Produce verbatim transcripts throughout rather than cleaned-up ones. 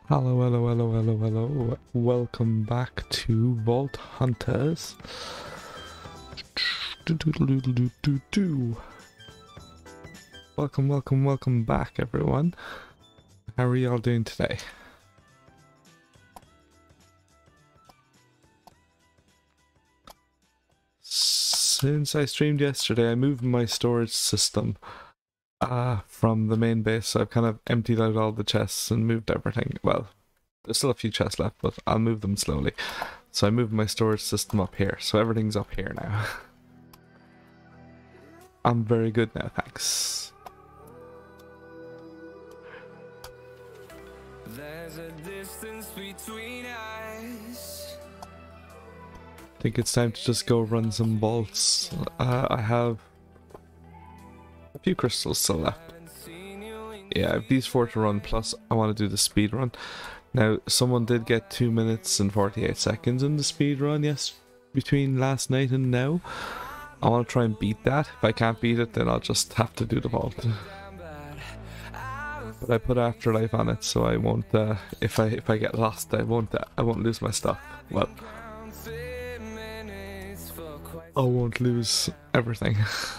Hello, hello, hello, hello, hello. Welcome back to Vault Hunters. Welcome, welcome, welcome back, everyone. How are y'all doing today? Since I streamed yesterday, I moved my storage system uh, from the main base, so I've kind of emptied out all the chests and moved everything. Well, there's still a few chests left, but I'll move them slowly. So I moved my storage system up here, so everything's up here now. I'm very good now, thanks. There's a distance between us. I think it's time to just go run some vaults. Uh, I have a few crystals still left. Yeah, I have these four to run, plus I want to do the speed run. Now, someone did get two minutes and forty-eight seconds in the speed run, yes, between last night and now. I want to try and beat that. If I can't beat it, then I'll just have to do the vault. But I put Afterlife on it, so I won't. Uh, if I if I get lost, I won't. Uh, I won't lose my stuff. Well, I won't lose everything.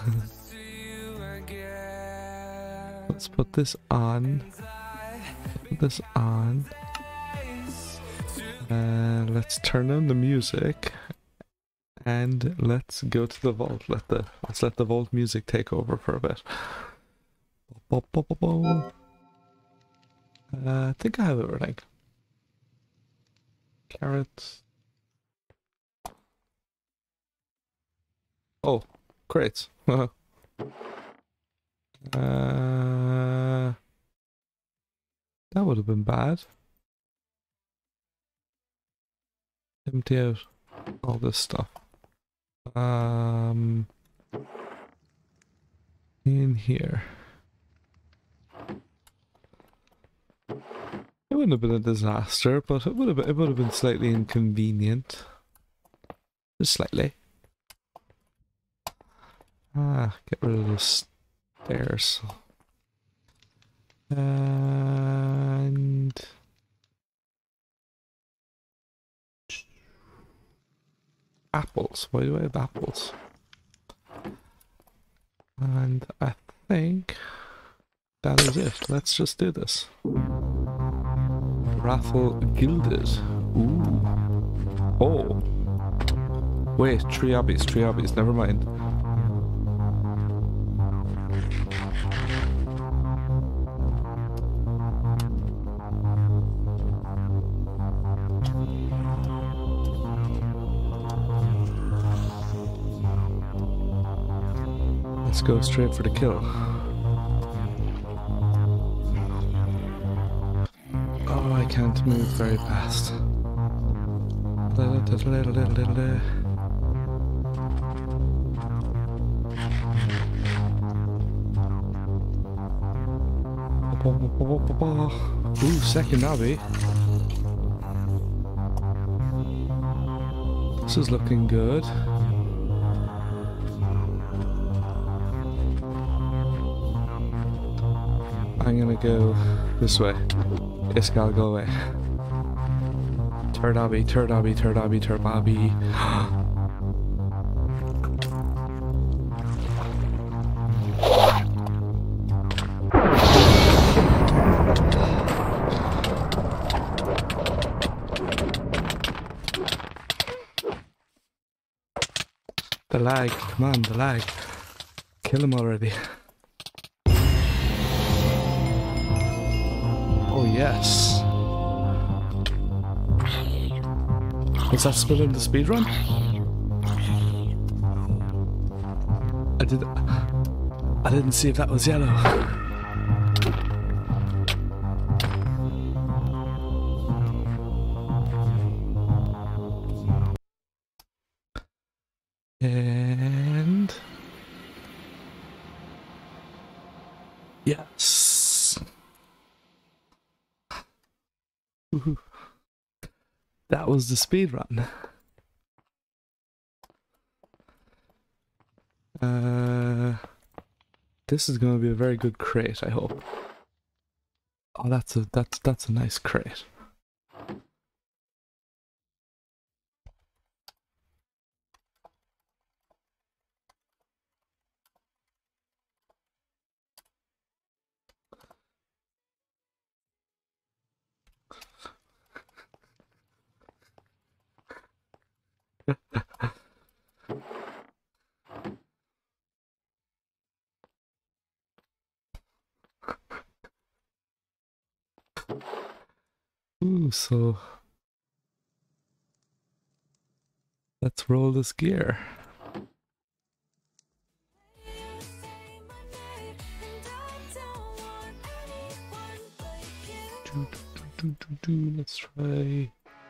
Let's put this on. Put this on. Uh, let's turn on the music, and let's go to the vault. Let the let's let the vault music take over for a bit. Uh, I think I have everything. Carrots. Oh, crates. uh, that would have been bad. Empty out all this stuff. Um, in here. It wouldn't have been a disaster, but it would have been, it would have been slightly inconvenient. Just slightly. Ah, get rid of the stairs. And apples. Why do I have apples? And I think that is it. Let's just do this. Raffle Gilded. Ooh. Oh. Wait, three obbies, three obbies, never mind. Let's go straight for the kill. Oh, I can't move very fast. Ooh, second obby. This is looking good. I'm gonna go this way. Iskall, go away. Third obby, third obby, third obby, third obby. The lag, come on, the lag. Kill him already. Oh yes. Was that split in the speedrun? I did I didn't see if that was yellow. And yes. Woohoo. That was the speed run. Uh, this is going to be a very good crate, I hope. Oh, that's a that's that's a nice crate. Ooh, so let's roll this gear. Do, do, do, do, do. Let's try.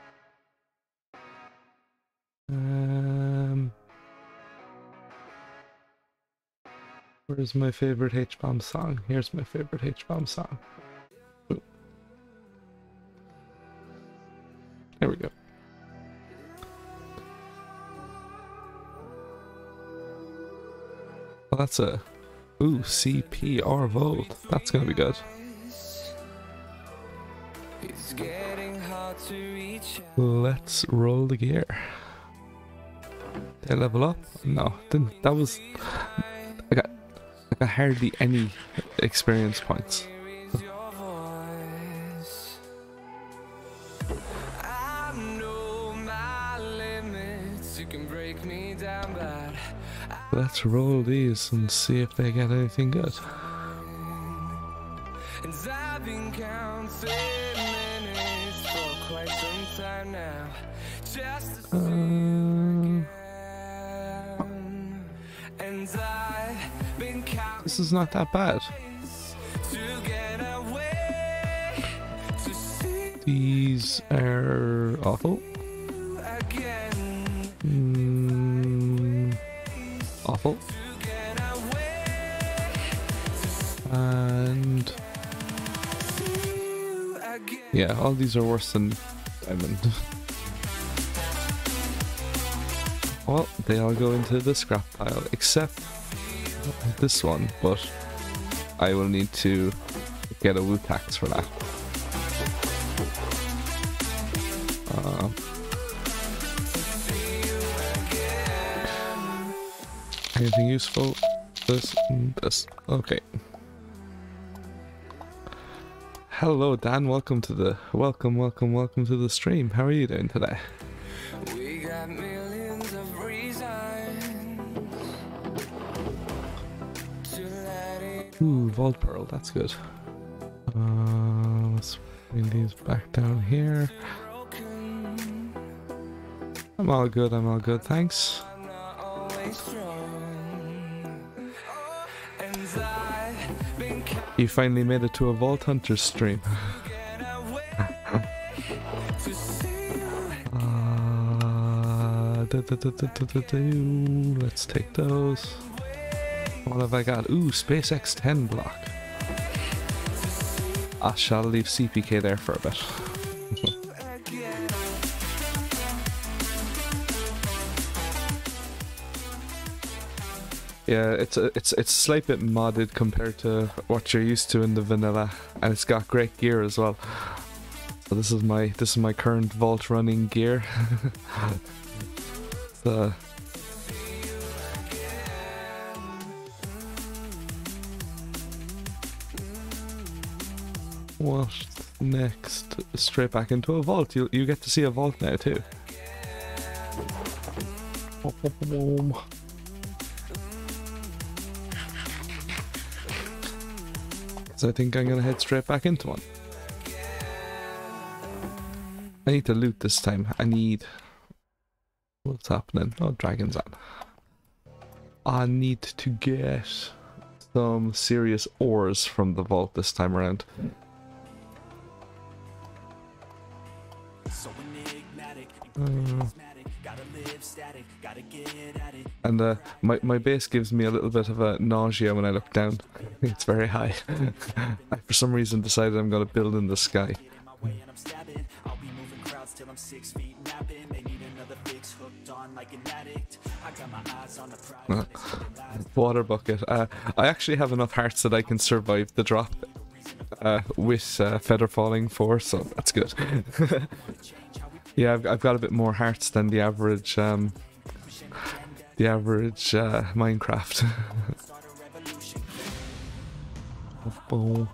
Um, where's my favorite H-bomb song? Here's my favorite H-bomb song. Ooh. There we go. Well, that's a ooh C P R Volt. That's gonna be good. Let's roll the gear. Did I level up? No, didn't. That was. I got. I got hardly any experience points. Let's roll these and see if they get anything good. Uh, this is not that bad. These are awful. Mm, awful. And yeah, all these are worse than Diamond. Well, they all go into the scrap pile, except this one, but I will need to get a Wu tax for that. Uh, anything useful? This and this. Okay. Hello Dan, welcome to the welcome, welcome, welcome to the stream. How are you doing today? We got millions of reasons to let it. Ooh, Vault Pearl, that's good. Uh, let's bring these back down here. I'm all good, I'm all good, thanks. You finally made it to a Vault Hunter stream. uh, da, da, da, da, da, da, let's take those. What have I got? Ooh, SpaceX ten block. I shall leave C P K there for a bit. Yeah, it's a, it's it's a slight bit modded compared to what you're used to in the vanilla, and it's got great gear as well. So this is my this is my current Vault running gear. So, what next? Straight back into a Vault. You you get to see a Vault now too. So I think I'm gonna head straight back into one. I need to loot this time. I need... What's happening? Oh, Dragon's on. I need to get some serious ores from the vault this time around. Uh, and uh, my, my base gives me a little bit of a nausea when I look down. It's very high. I for some reason decided I'm going to build in the sky. Uh, water bucket. Uh, I actually have enough hearts that I can survive the drop uh, with uh, feather falling four, so that's good. Yeah, I've, I've got a bit more hearts than the average, um, the average uh, Minecraft. Oh.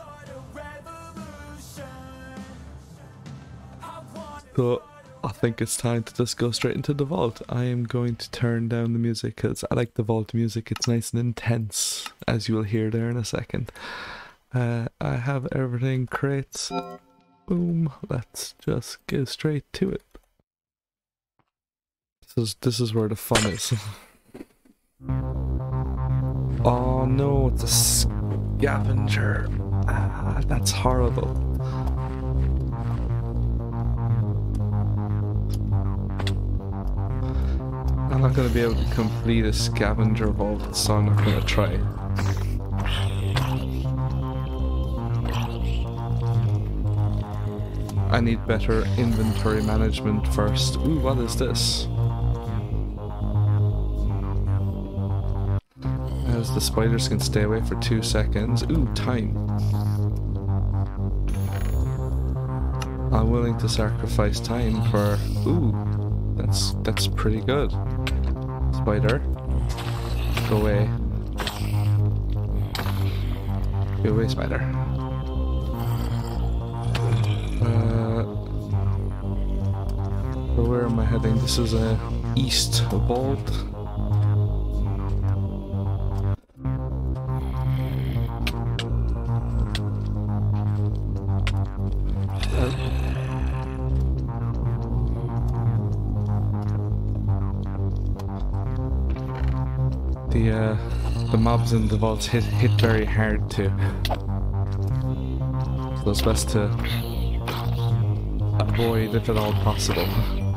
So I think it's time to just go straight into the vault. I am going to turn down the music because I like the vault music. It's nice and intense, as you will hear there in a second. Uh, I have everything, crates. Boom. Let's just get straight to it. This is, this is where the fun is. Oh no, it's a scavenger. Ah, that's horrible. I'm not going to be able to complete a scavenger vault, so I'm not going to try. I need better inventory management first. Ooh, what is this? As the spiders can stay away for two seconds. Ooh, time. I'm willing to sacrifice time for... Ooh, that's that's pretty good. Spider, go away. Go away, spider. Uh, so where am I heading? This is a east vault. The uh, the mobs in the vaults hit hit very hard too, so it's best to avoid if at all possible.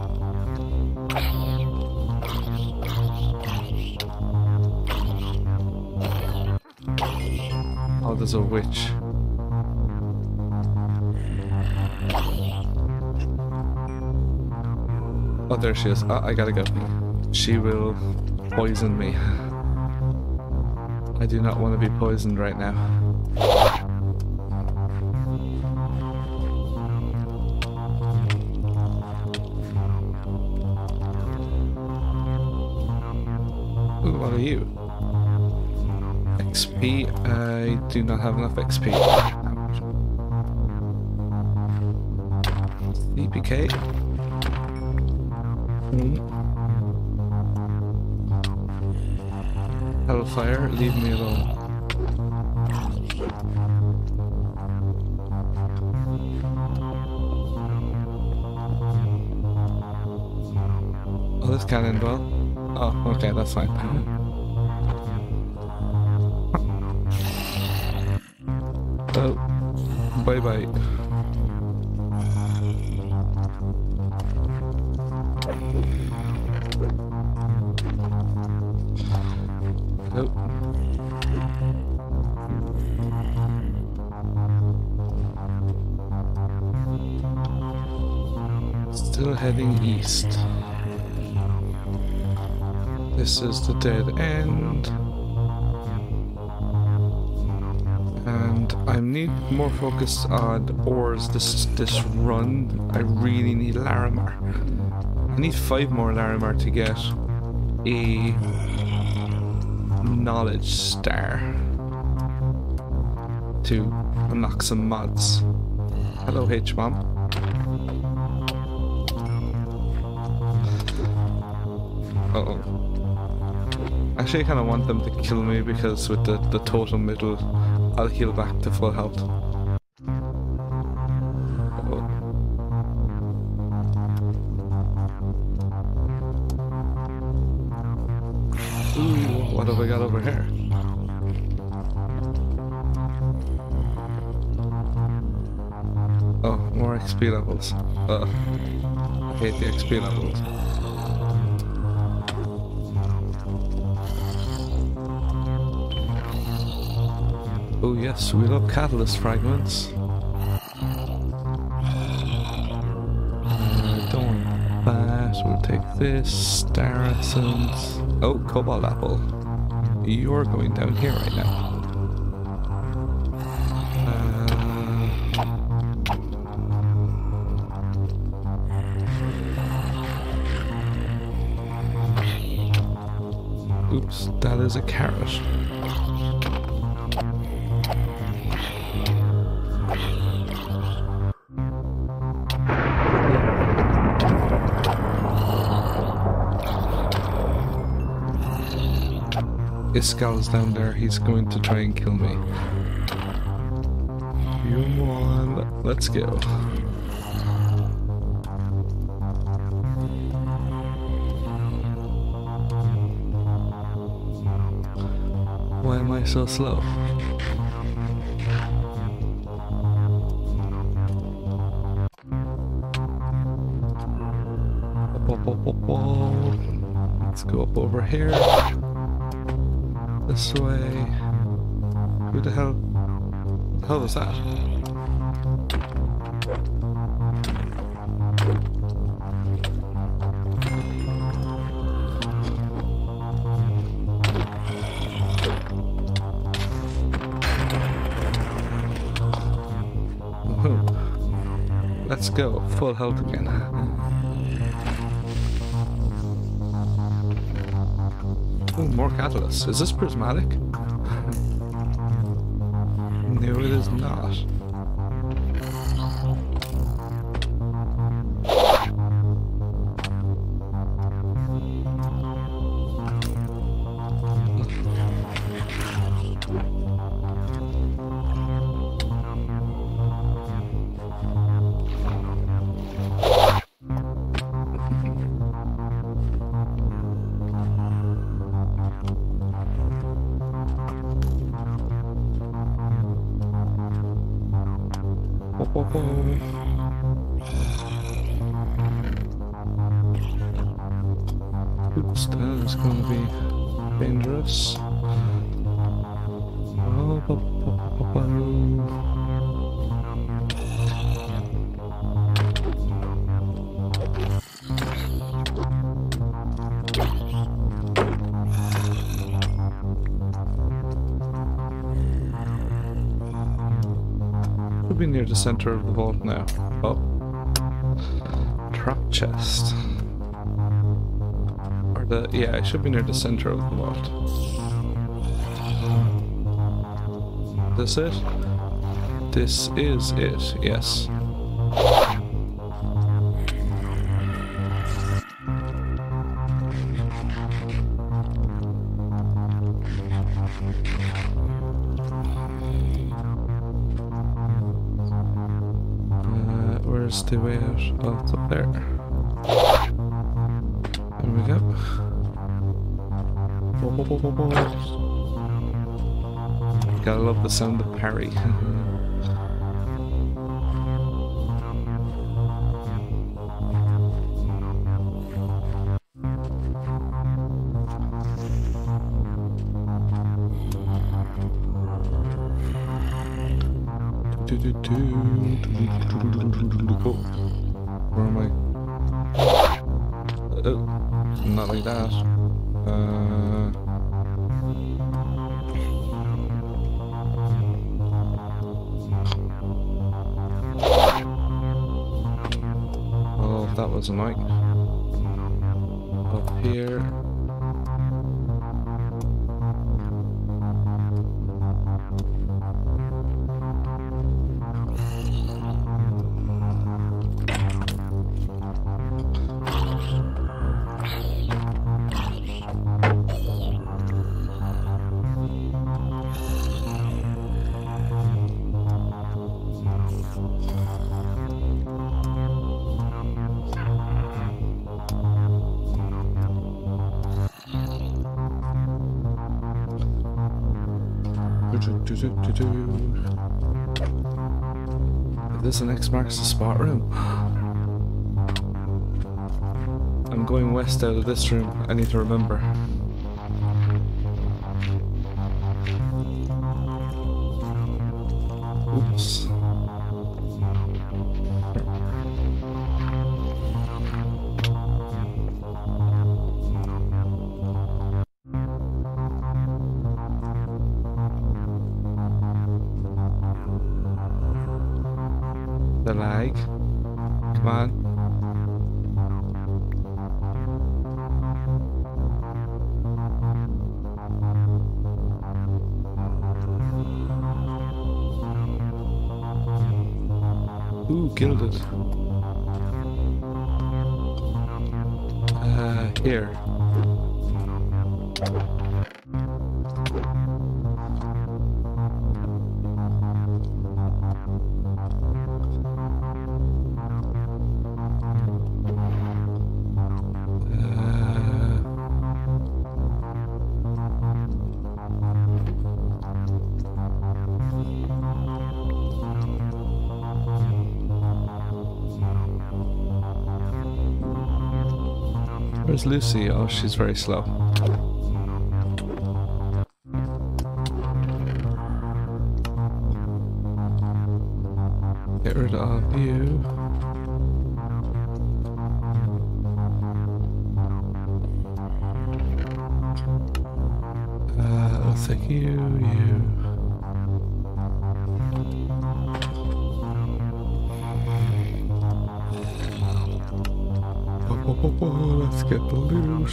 Oh, there's a witch. Oh, there she is. Oh, I gotta go. She will poison me. I do not want to be poisoned right now. Ooh, what are you? X P? I do not have enough X P. C P K? Mm. Hellfire, leave me alone. Oh, this cannonball. Oh, okay, that's fine. Oh, bye bye. Nope. Still heading east. This is the dead end. And I need more focus on ores this this run. I really need Larimar. I need five more Larimar to get a knowledge star to unlock some mods. Hello, H-Mom. Uh oh. Actually, I kind of want them to kill me because with the, the totem it'll I'll heal back to full health. Uh-oh. Ooh, what have I got over here? Oh, more X P levels. Uh, I hate the X P levels. Oh yes, we love catalyst fragments. Uh, don't want that. We'll take this. Star essence. Oh, cobalt apple. You're going down here right now. Uh, oops, that is a carrot. Iskal's down there, he's going to try and kill me. Let's go. Why am I so slow? Let's go up over here. This way. Who the hell? What the hell was that? Woohoo. Let's go. Full health again. Oh, more catalyst. Is this prismatic? No, it is not. Oops, that is going to be dangerous. Oh, ba, ba, ba, ba, ba. Should be near the center of the vault now. Oh, trap chest. The, yeah, I should be near the center of the vault. This it? This is it, yes. Uh, where's the way out? Oh, it's up there. There we go. Whoa, whoa, whoa, whoa, whoa. Gotta love the sound of parry. Oh, where am I? Oh, not like that. Uh, oh, that was annoying. Up here. This next marks the spot room. I'm going west out of this room. I need to remember. Oops. The lag. Come on. Ooh, gilded. Uh, here. Where's Lucy? Oh, she's very slow. Get rid of you. Uh, looks like you, you. Oh, oh, oh, oh, let's get the loot.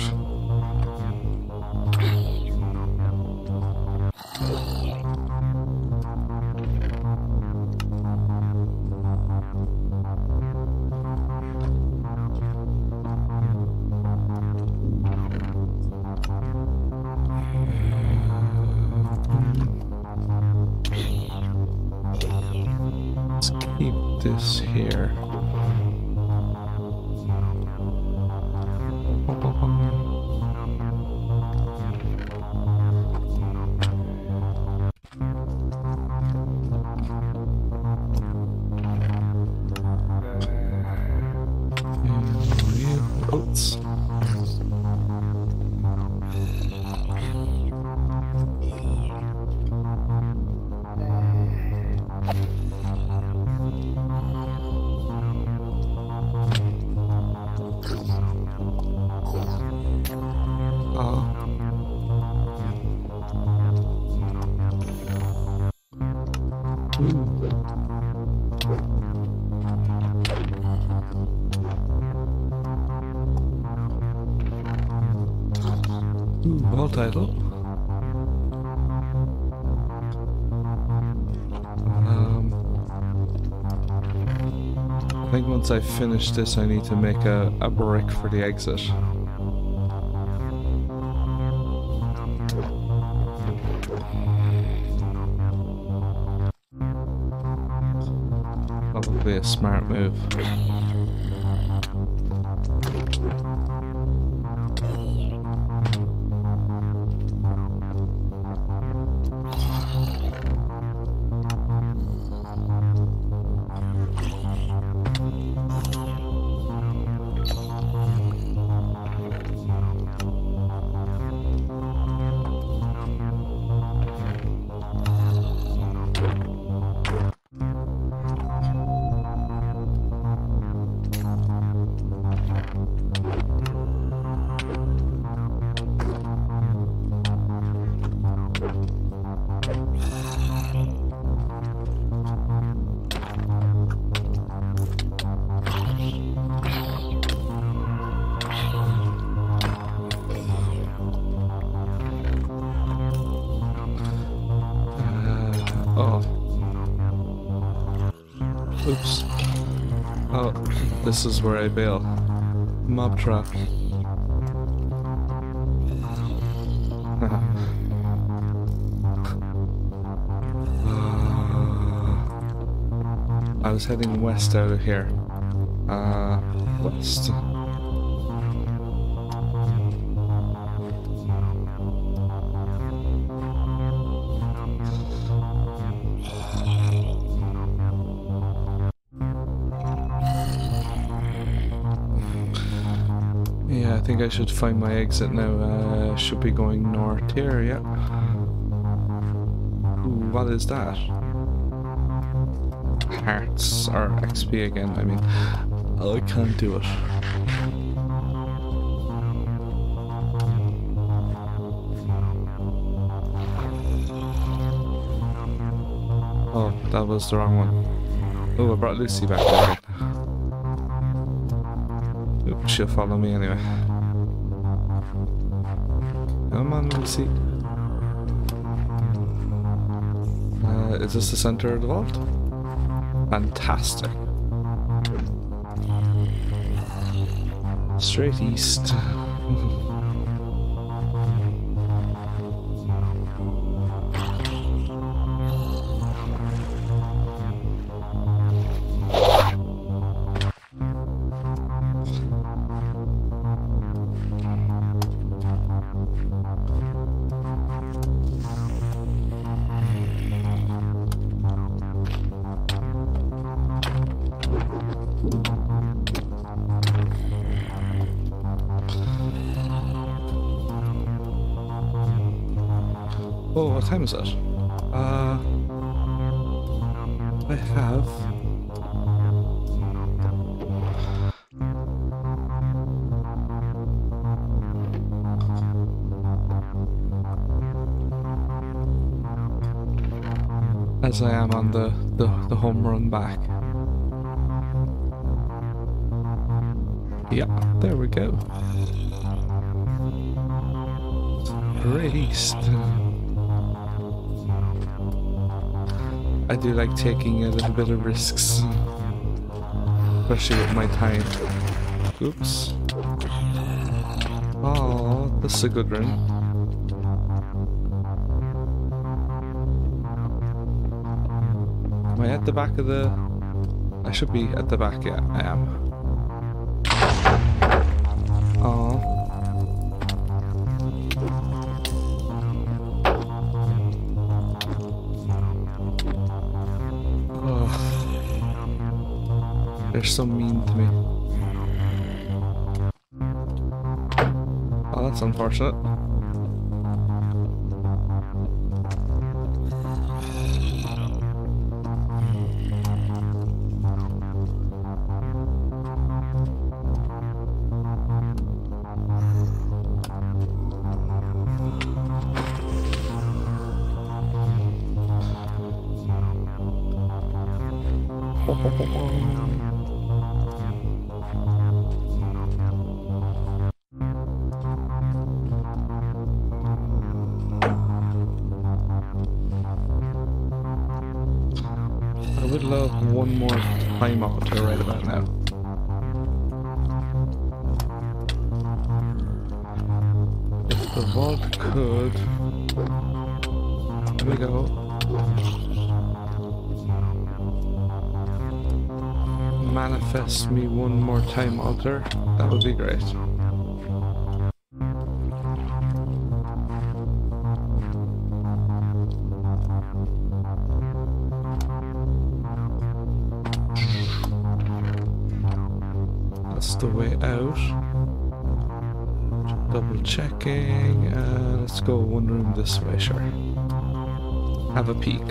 Let's keep this here. Oats. Ball title. Um, I think once I finish this, I need to make a, a brick for the exit. Probably a smart move. Oops. Oh, this is where I bail. Mob trap. uh, I was heading west out of here. Uh, west. Yeah, I think I should find my exit now. Uh, should be going north here, yeah. Ooh, what is that? Hearts, or X P again, I mean. Oh, I can't do it. Oh, that was the wrong one. Oh, I brought Lucy back there. Oop, she'll follow me anyway. Come on, Lucy. Uh, is this the center of the vault? Fantastic. Straight east. Oh, what time is it? Uh, I have... As I am on the, the, the home run back. Yeah, there we go. Raced. I do like taking a little bit of risks, especially with my time. Oops. Oh, this is a good run. Am I at the back of the... I should be at the back, yeah, I am. Oh. Oh. They're so mean to me. Oh, that's unfortunate. I would love one more timeout to right about now. If the vault could... There we go. Manifest me one more time altar, that would be great. That's the way out. Double checking, uh, let's go one room this way, sure. Have a peek.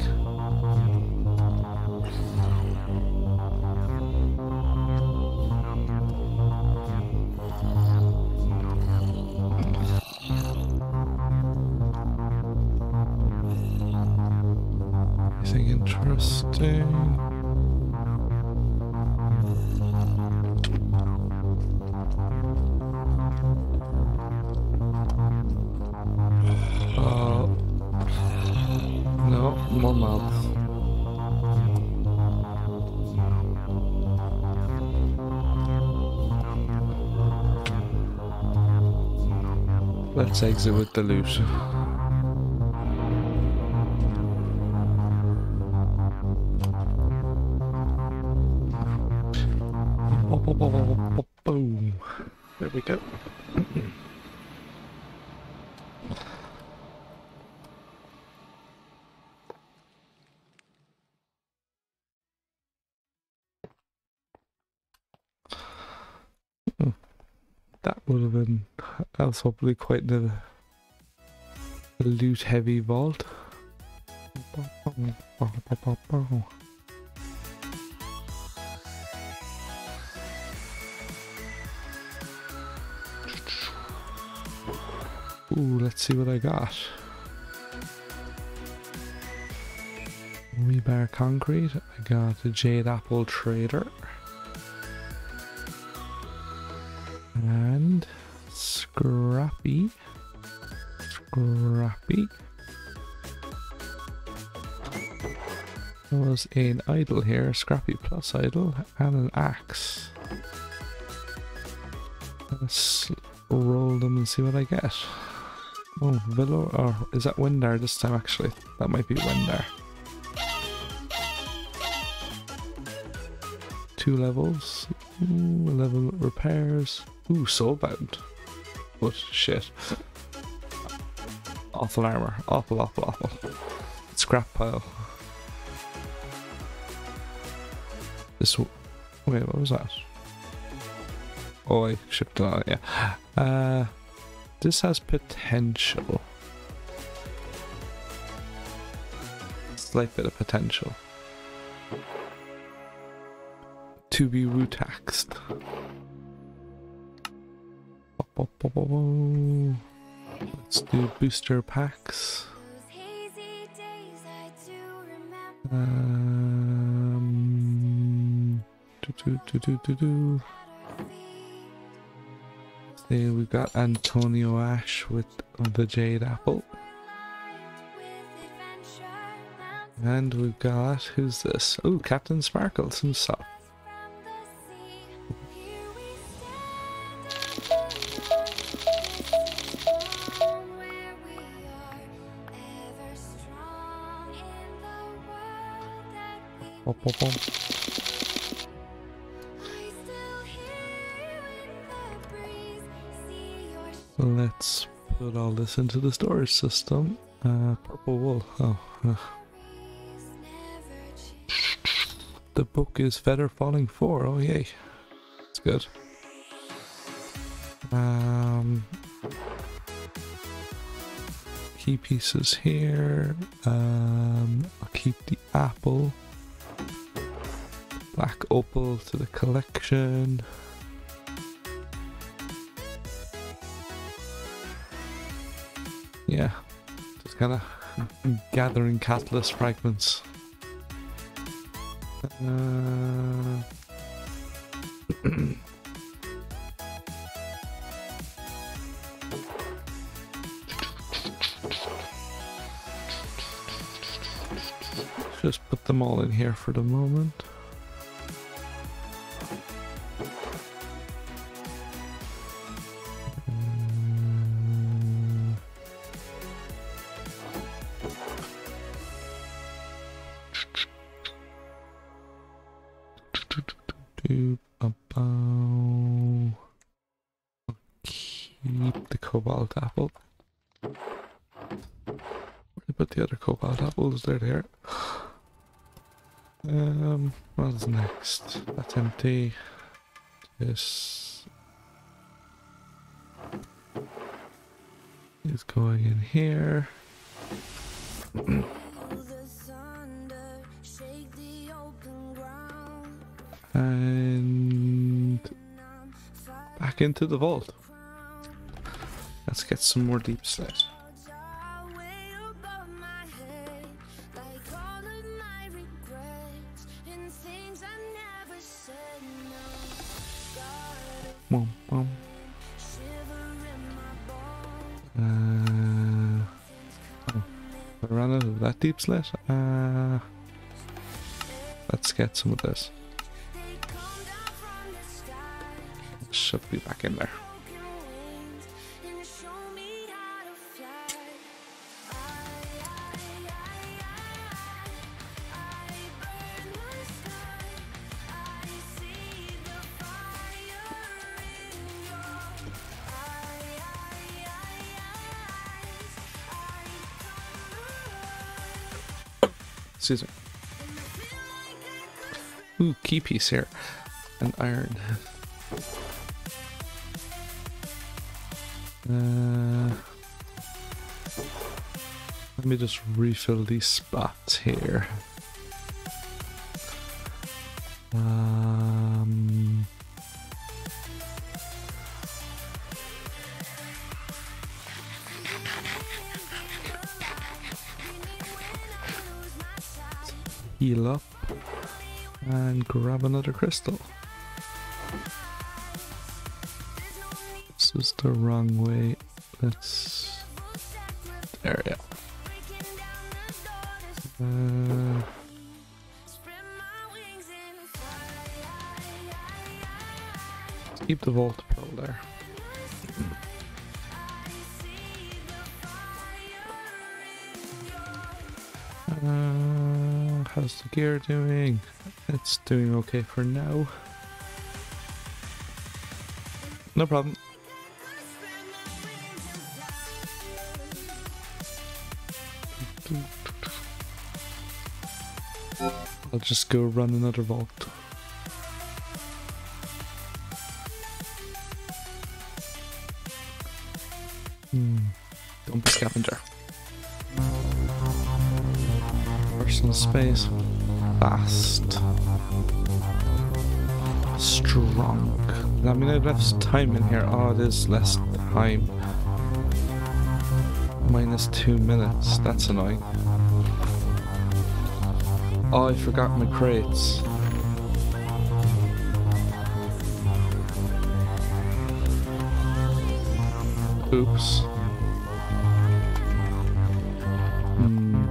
Anything interesting? Uh, no, more mobs. Let's exit with the loot. Boom. There we go. That would have been, that was hopefully quite the, the loot heavy vault. Ooh, let's see what I got. Rebar concrete, I got a jade apple trader. And scrappy, scrappy. There was an idol here, scrappy plus idol, and an axe. Let's roll them and see what I get. Oh, Villa, or is that Windar this time actually? That might be Windar. Two levels. Ooh, level repairs. Ooh, soulbound. But shit. Awful armor. Awful, awful, awful. Scrap pile. This. Wait, what was that? Oh, I shipped it on, yeah. Uh, this has potential. slight bit of potential to be Wu-taxed. Let's do booster packs. Um, do, do, do, do, do, do. See, we got Antonio Ash with the Jade Apple. And we've got, who's this? Oh, Captain Sparkles himself. Bom, bom, bom. Let's put all this into the storage system. Uh, purple wool. Oh. Uh. The book is Feather Falling four. Oh, yay. That's good. Um, key pieces here. Um, I'll keep the apple. Black opal to the collection. Yeah, just kind of gathering catalyst fragments. Uh, just put them all in here for the moment. Keep the cobalt apple. Where did I put the other cobalt apples? They're there. Um, what's next? That's empty. This is going in here. And back into the vault. Let's get some more deep slate. Boom, boom. Uh, oh, I ran out of that deep slit. Uh, let's get some of this. Should be back in there. Excuse me. Ooh, key piece here. An iron. Uh, let me just refill these spots here. Um, heal up and grab another crystal. This is the wrong way. Let's. There we go. Uh, keep the vault pearl there. Uh, how's the gear doing? It's doing okay for now. No problem. I'll just go run another vault. Hmm. Don't be scavenger. personal space. Fast. Strong. I mean, I have less time in here. Oh, it is less time. Minus two minutes. That's annoying. Oh, I forgot my crates. Oops. Hmm.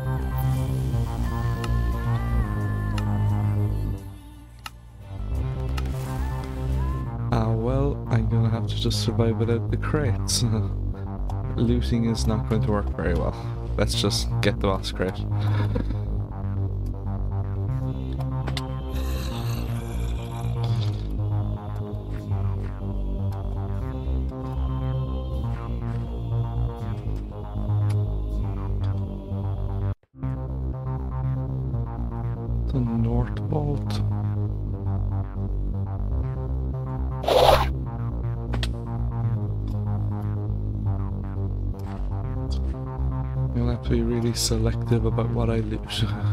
Ah, well, I'm gonna have to just survive without the crates. Looting is not going to work very well. Let's just get the boss crate. The North Vault. You'll have to be really selective about what I loot.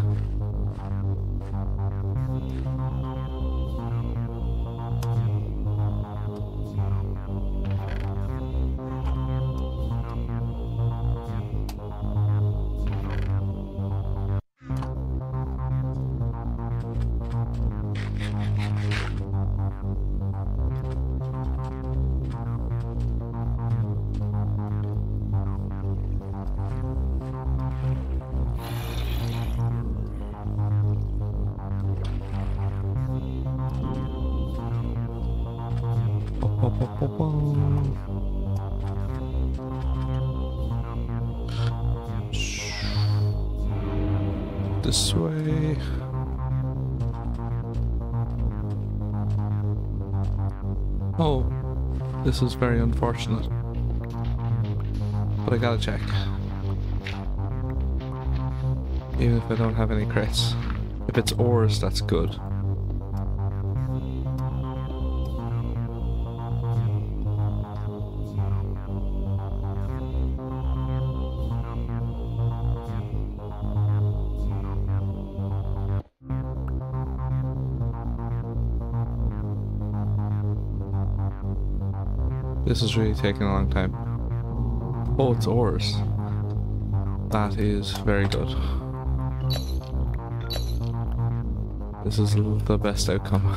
This way. Oh, this is very unfortunate. But I gotta check. Even if I don't have any crates. If it's ores, that's good. This is really taking a long time. Oh, it's ores. That is very good. This is the best outcome.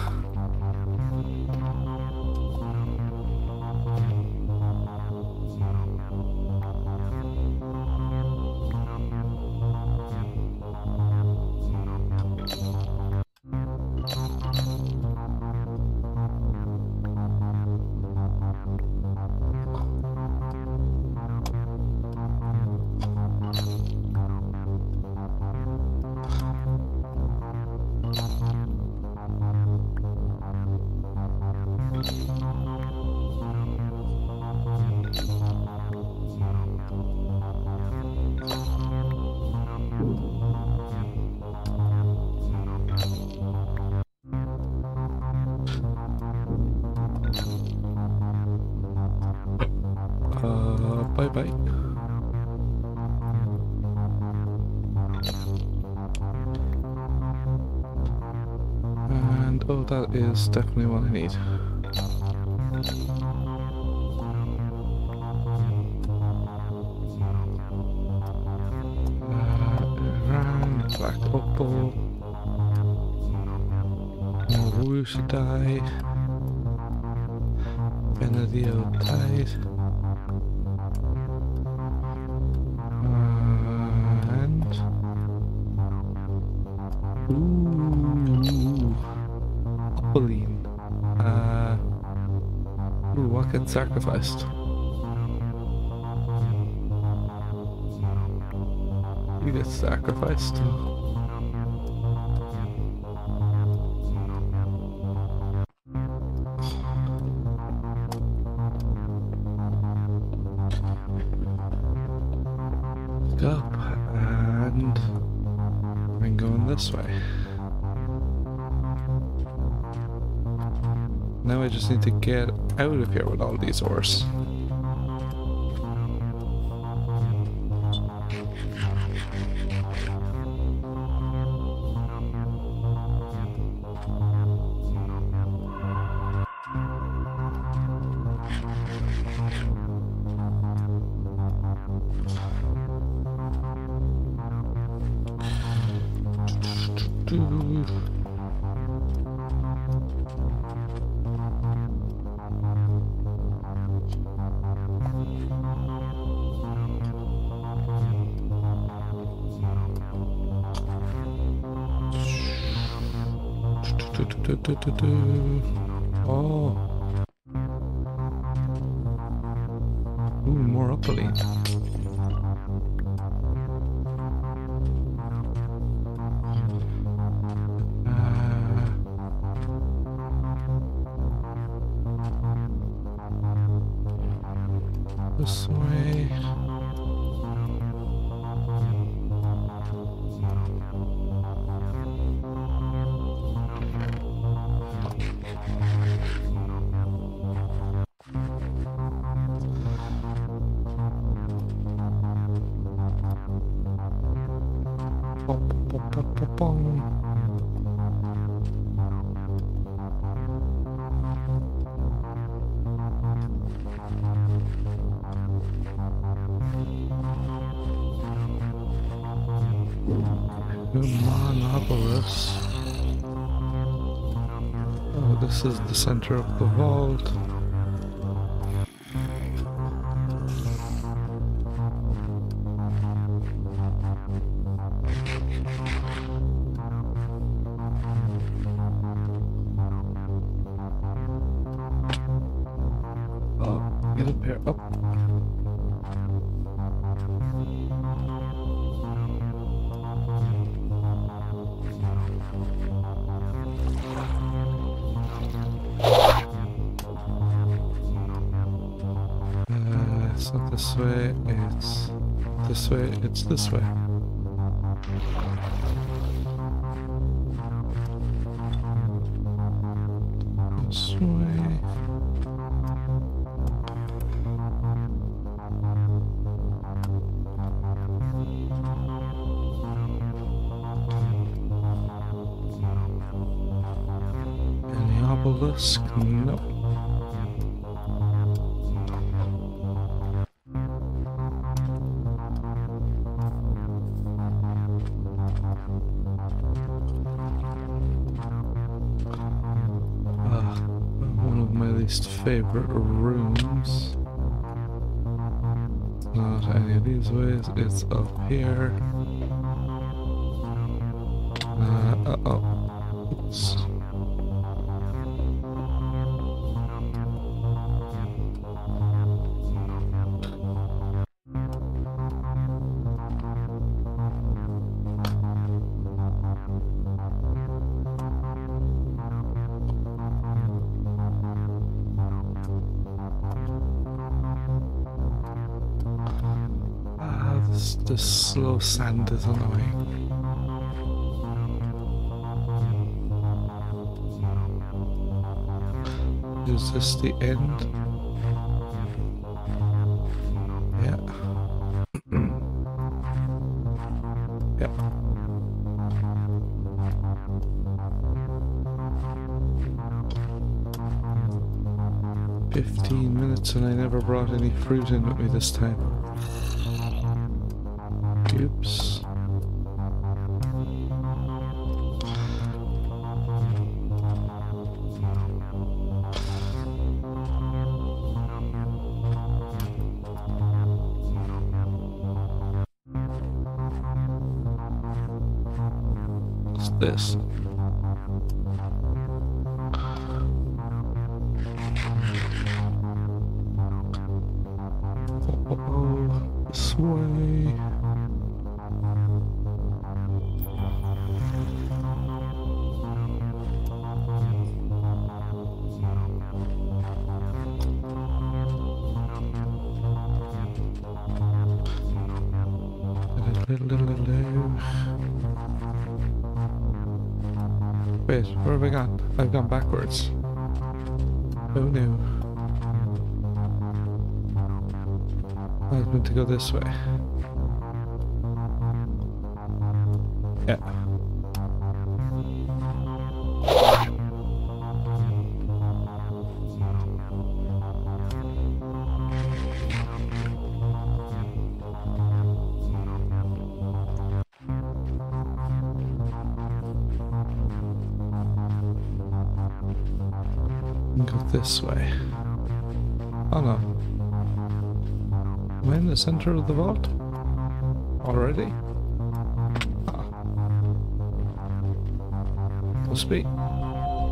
Uh, bye bye. And oh, that is definitely what I need. Uh, black opal. More Wushidai. Benedio Tide. Ooh, Opaline. Uh, ooh, what gets sacrificed? You get sacrificed. Up and I'm going this way. Now I just need to get out of here with all these ores. do, do, do, do, do. Oh. Ooh, more opaline. This way. Bum, bum, bum, bum, bum. Come on, Obelisk. Oh, this is the center of the vault. Oh, get up here. Up. It's not this way, it's this way, it's this way. This way. Any obelisk? Nope. Favorite rooms. Not any of these ways, it's up here. Uh, uh oh. Oops. The slow sand is annoying. Is this the end? Yeah. Yep. Fifteen minutes and I never brought any fruit in with me this time. Oops. What's this? Oh, this way. Wait, where have I gone? I've gone backwards. Oh no. I was meant to go this way. Yeah. Go this way. Oh no. Am I in the center of the vault? Already? Ah. Must be.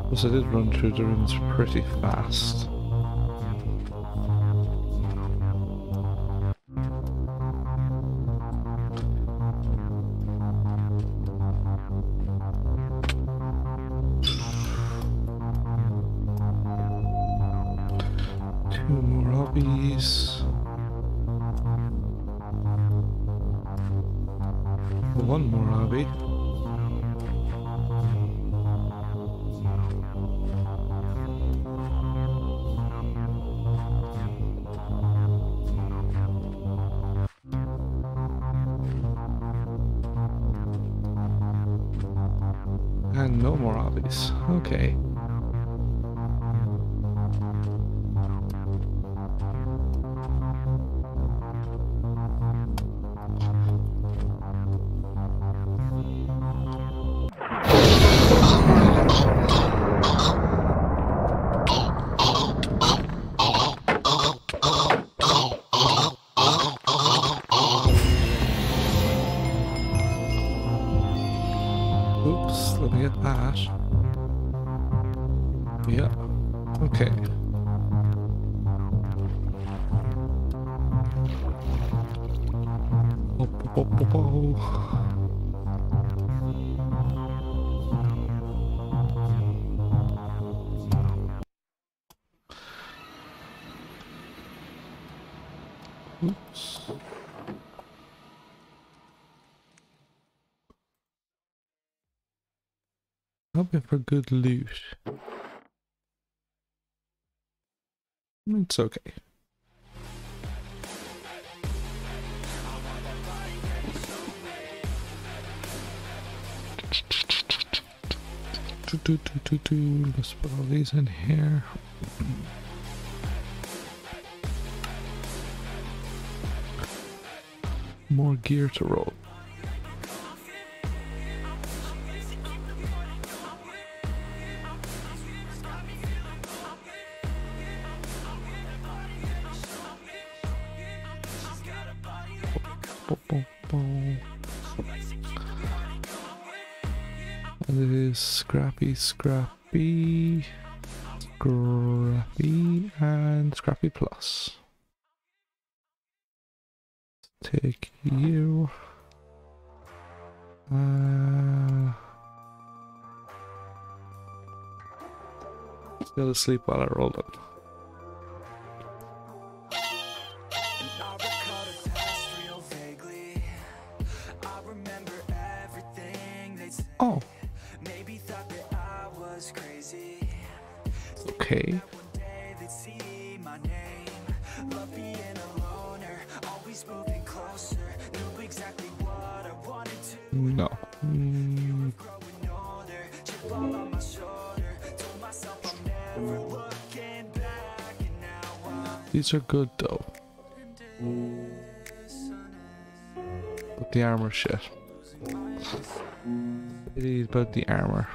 Plus I did run through the rooms pretty fast. Two more hobbies. One more hobby. And no more hobbies. Okay. Oops, let me get that. Yeah, okay. Oh, oh, oh, oh. Oops. Hoping for good loot. It's okay. Let's put all these in here. More gear to roll. And it is Scrappy, Scrappy, Scrappy, and Scrappy Plus. Take you. Uh, Still asleep while I roll them. Oh. Okay. No. Mm. These are good though. But the armor shit. It is about the armor.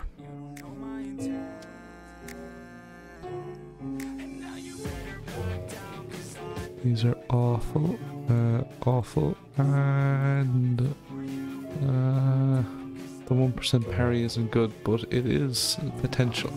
These are awful, uh, awful, and uh, the one percent parry isn't good, but it is potential.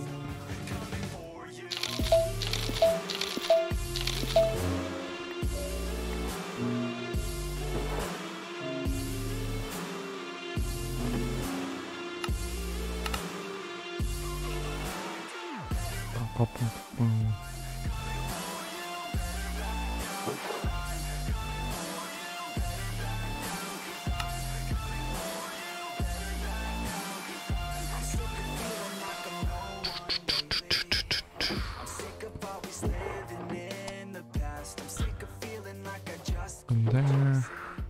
And there.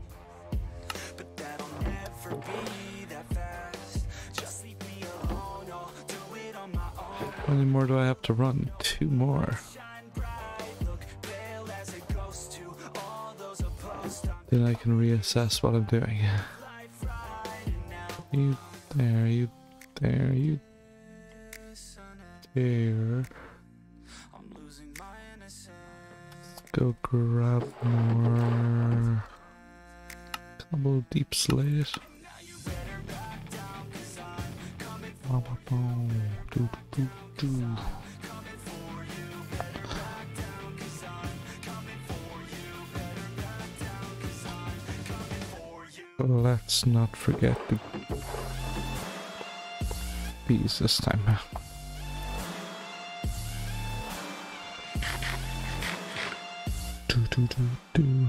How many more do I have to run? Two more. Then I can reassess what I'm doing. You there, you there, you there. Let's go grab more Cobble Deep Slate. Boom, boom, boom. do. Let's not forget the bees this time. Do do do do.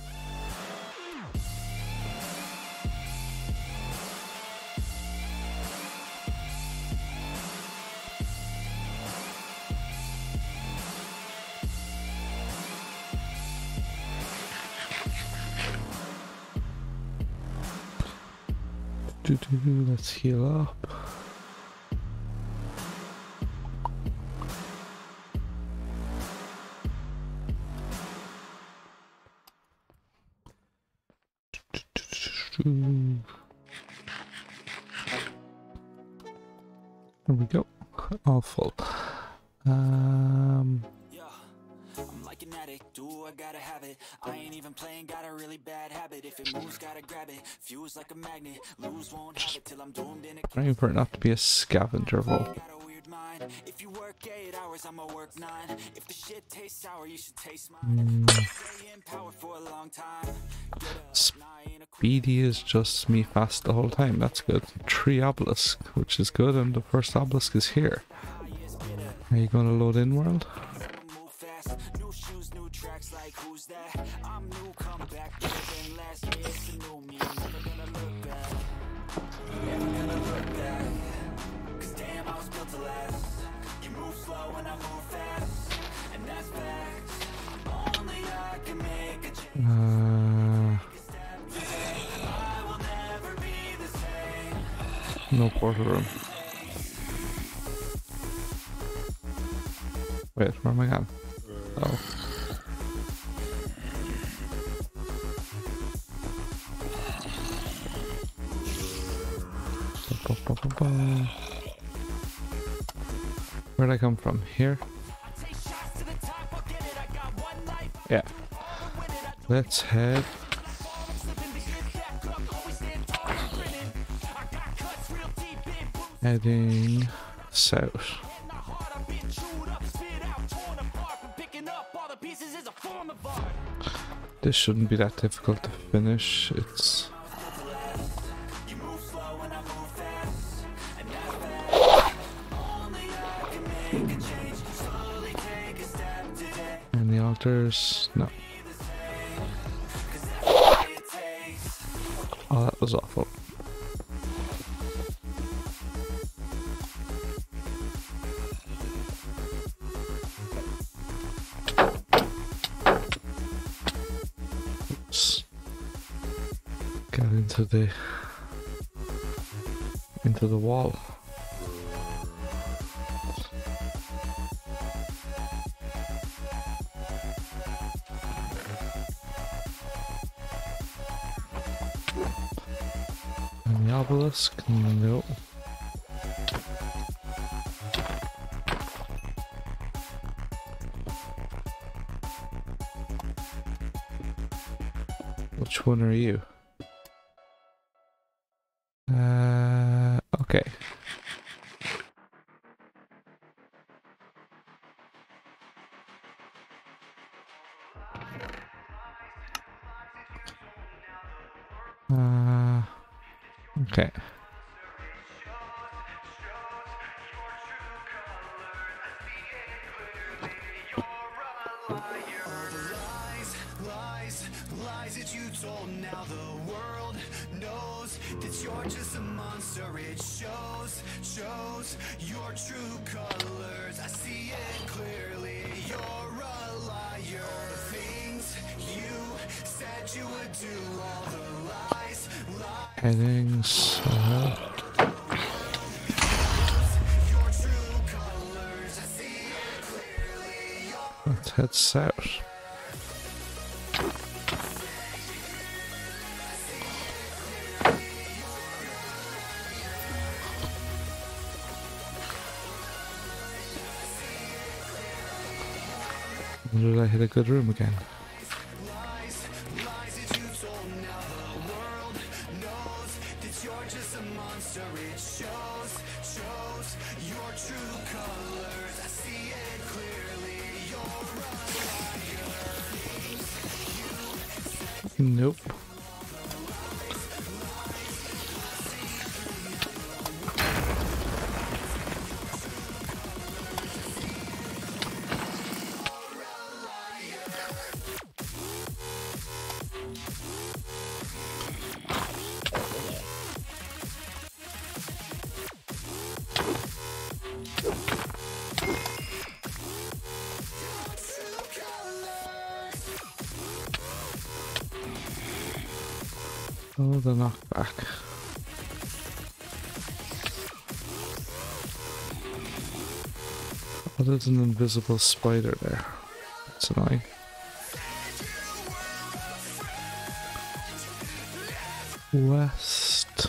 Do, do, do. Let's heal up. There we go. All full. Um. I'm like an addict, do I gotta have it. I ain't even playing, got a really bad habit. If it moves, gotta grab it. Fuse like a magnet, lose won't have it till I'm doomed in a Praying for it not to be a scavenger vault. got a weird mind. If you work eight hours, I'ma work nine. If the shit tastes sour, you should taste mine. Stay in power for a long time. Get up, nah, I ain't a Speedy is just me fast the whole time. That's good. Three obelisk, which is good, and the first obelisk is here. Are you going to load in world? move fast. New shoes, new tracks, like who's that? I'm new, come back better than last. Yeah, it's a new me, never gonna look back. Never gonna look back. Cause damn, I was built to last. You move slow and I move fast. And that's facts. Only I can make a change. Uh, I will never be the same. no portal room. Wait, where am I going? Oh. Ba, ba, ba, ba. Where'd I come from? Here? Yeah. Let's head heading south. This shouldn't be that difficult to finish. It's and the altars, no. Oh, that was awful. Oops. Get into the into the wall. And the obelisk, no. Which one are you? Uh, okay. Uh, okay. Lies, lies that you told. Now the world knows that you're just a monster. It shows, shows your true colors. I see it clearly. You're a liar. The things you said you would do, all the lies, lies. Heading south. Your true colors. I see it clearly. Let's head south. Or did I hit a good room again? Lies, lies that you told. Now the world knows that you're just a monster. It shows. Nope. Oh, the knockback. Oh, there's an invisible spider there. That's annoying. West.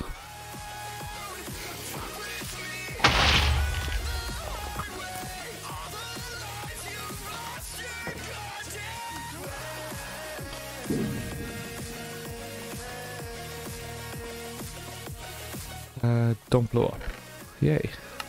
Uh, don't blow up. Yay.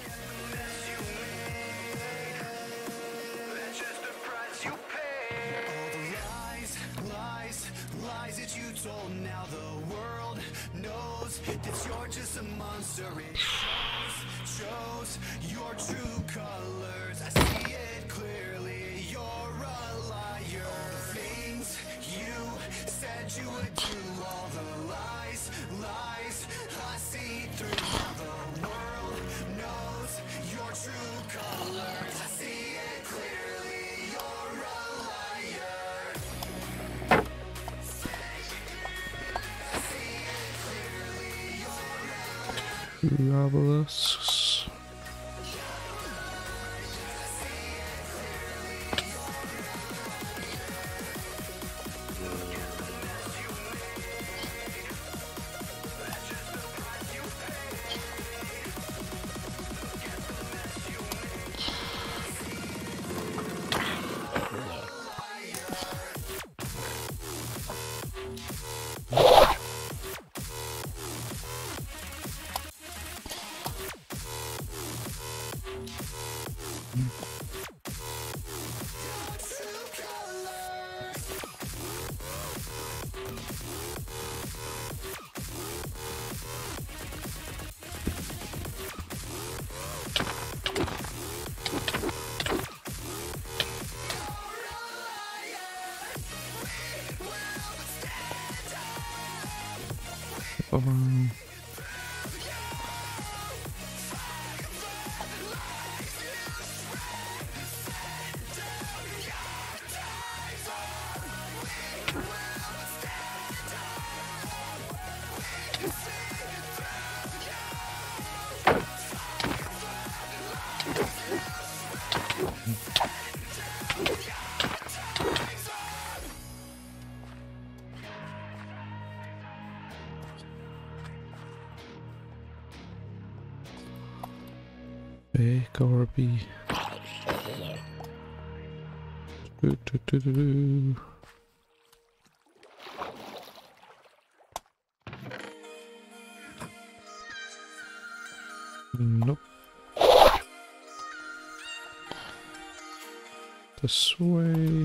Obelisks. Um, Bake or be. Do, do, do, do, do. Nope. This way.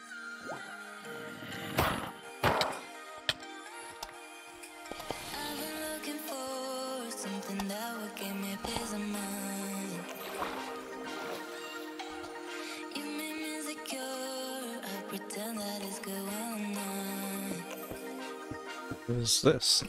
What is this?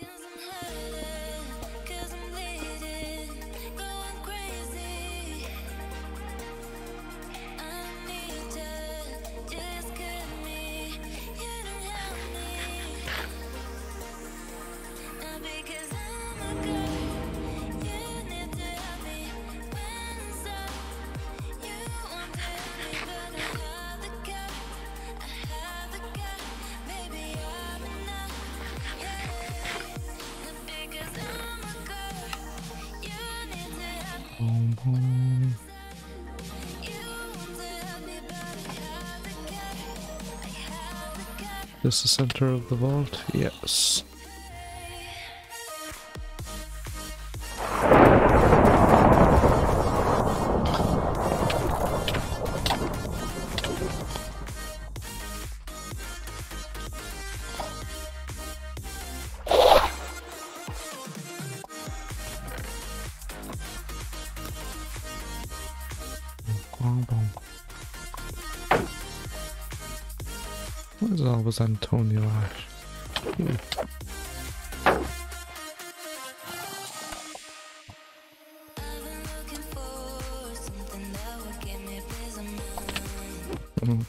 Boom, boom. This is the center of the vault? Yes. Bong bong. Where's always Antonio at? Hmm. Mm.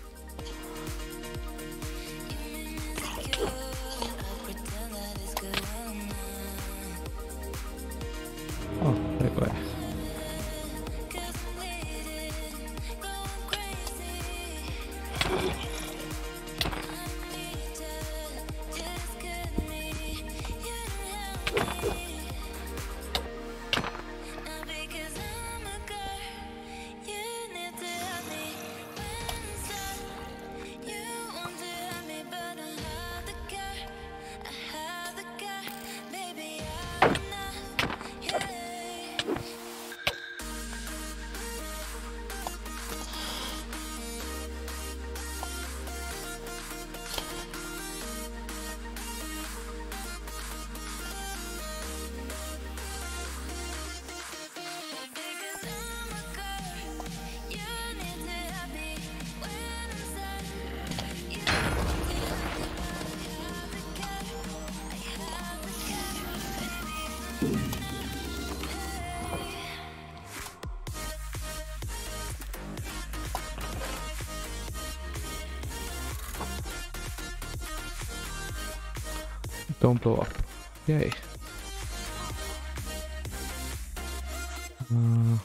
Oh, right way. Don't blow up. Yay. Uh,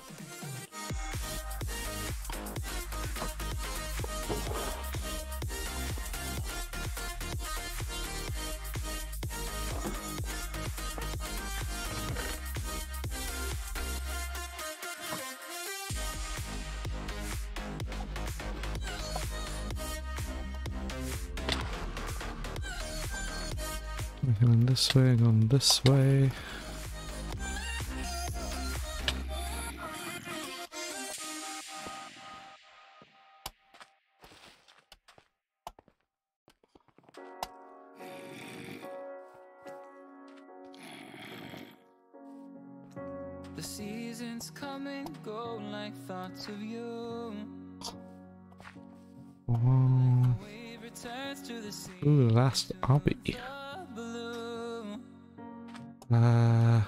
going this way, going this way. The seasons come and go like thoughts of you. Oh. Wave returns to the sea. Ooh, last obby. Uh,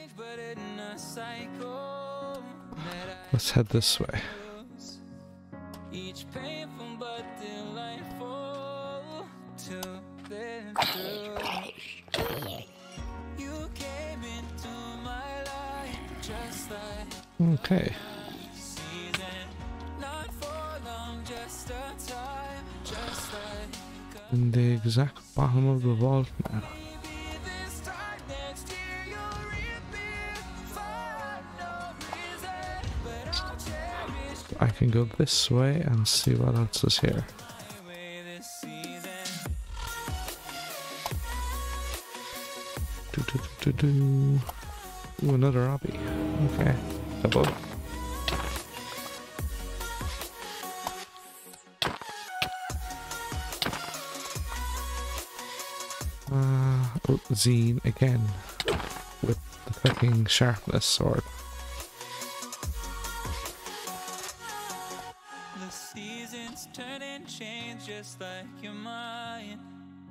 let's head this way. Each painful but delightful to live through. You came into my life just like okay. Season, not for long, just a time, just like in the exact bottom of the vault now. I can go this way and see what else is here. Do, do, do, do, do. Ooh, another obby. Okay, double. Uh, oh, Zine again with the fucking sharpness sword. Turn and change just like your mind.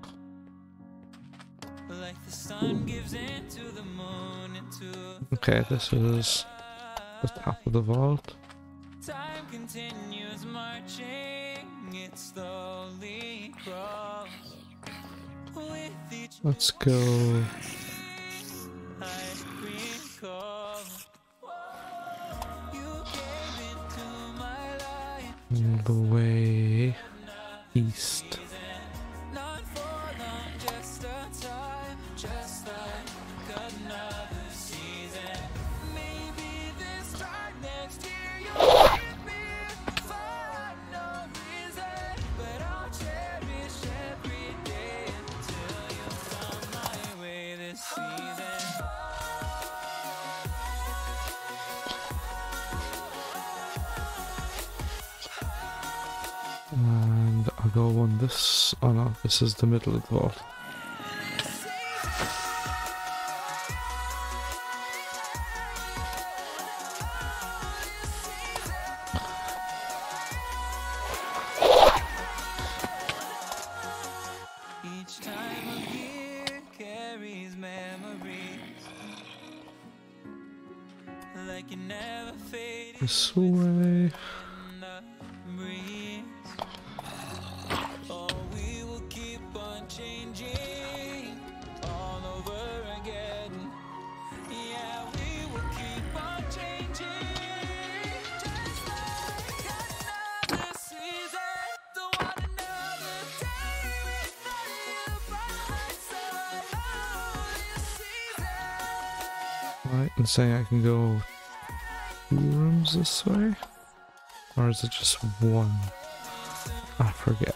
Like the sun gives into the moon into. Okay, this is the top of the vault. Time continues marching, it slowly crawls. With each let's go. I recall. You came into my life. All the way east. Not for long, just a time, just like another season. Maybe this time next year you'll meet me for no reason, but I'll cherish every day until you come my way this season. And I'll go on this. Oh no, this is the middle of the vault. like you never faded. This way. Oh, we will keep on changing all over again. Yeah, we will keep on changing. Just like another season. Don't want another day without you by my side. Oh, this season. Right, and saying I can go two rooms this way? Or is it just one? I forget.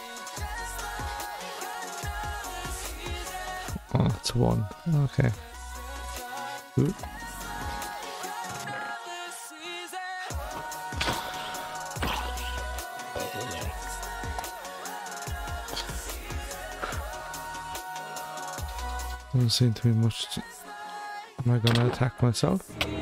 Oh, it's one. Okay. Ooh. Doesn't seem to be much. To... Am I gonna attack myself?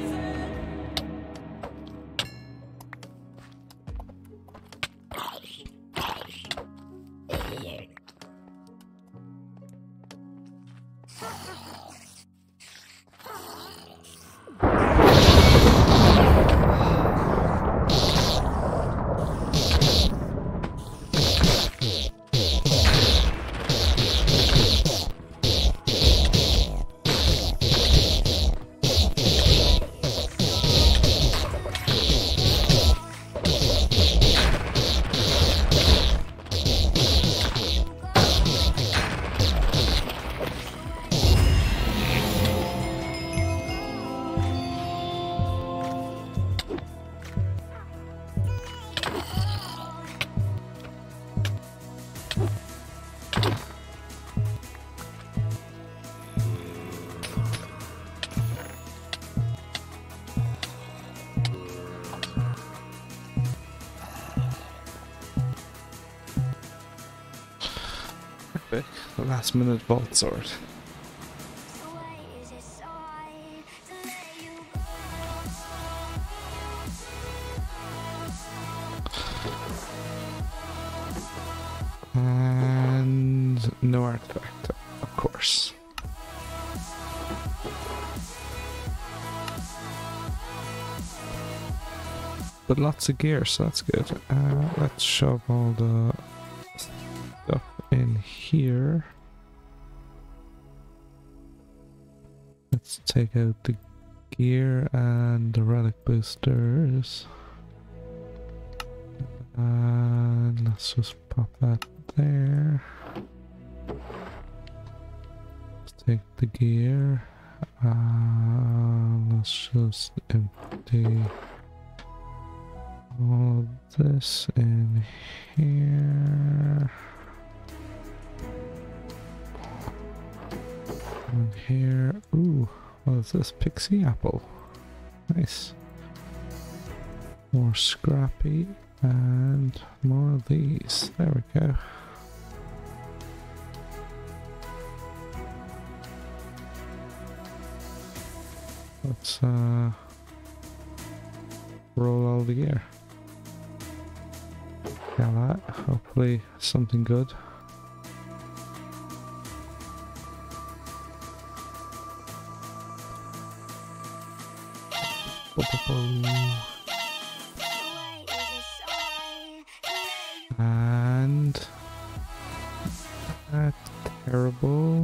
The last minute vault sword. And no artifact, of course. But lots of gear, so that's good. Uh, let's shove all the stuff in here. Let's take out the gear and the relic boosters. And let's just pop that there. Let's take the gear. Uh, let's just empty all this in here. And here, ooh, what is this? Pixie apple. Nice. More scrappy and more of these. There we go. Let's uh, roll all the gear. Got that. Hopefully something good. And that's terrible.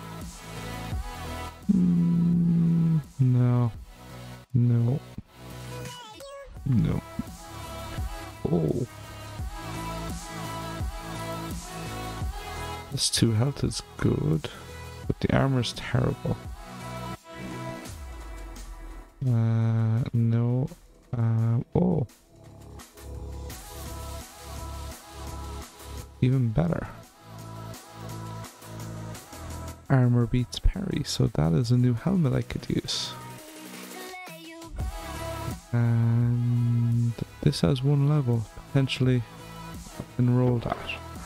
Mm, no, no, no. Oh, this two health is good, but the armor is terrible. Uh, no. Uh, oh. Even better. Armor beats parry, so that is a new helmet I could use. And this has one level, potentially I can roll that.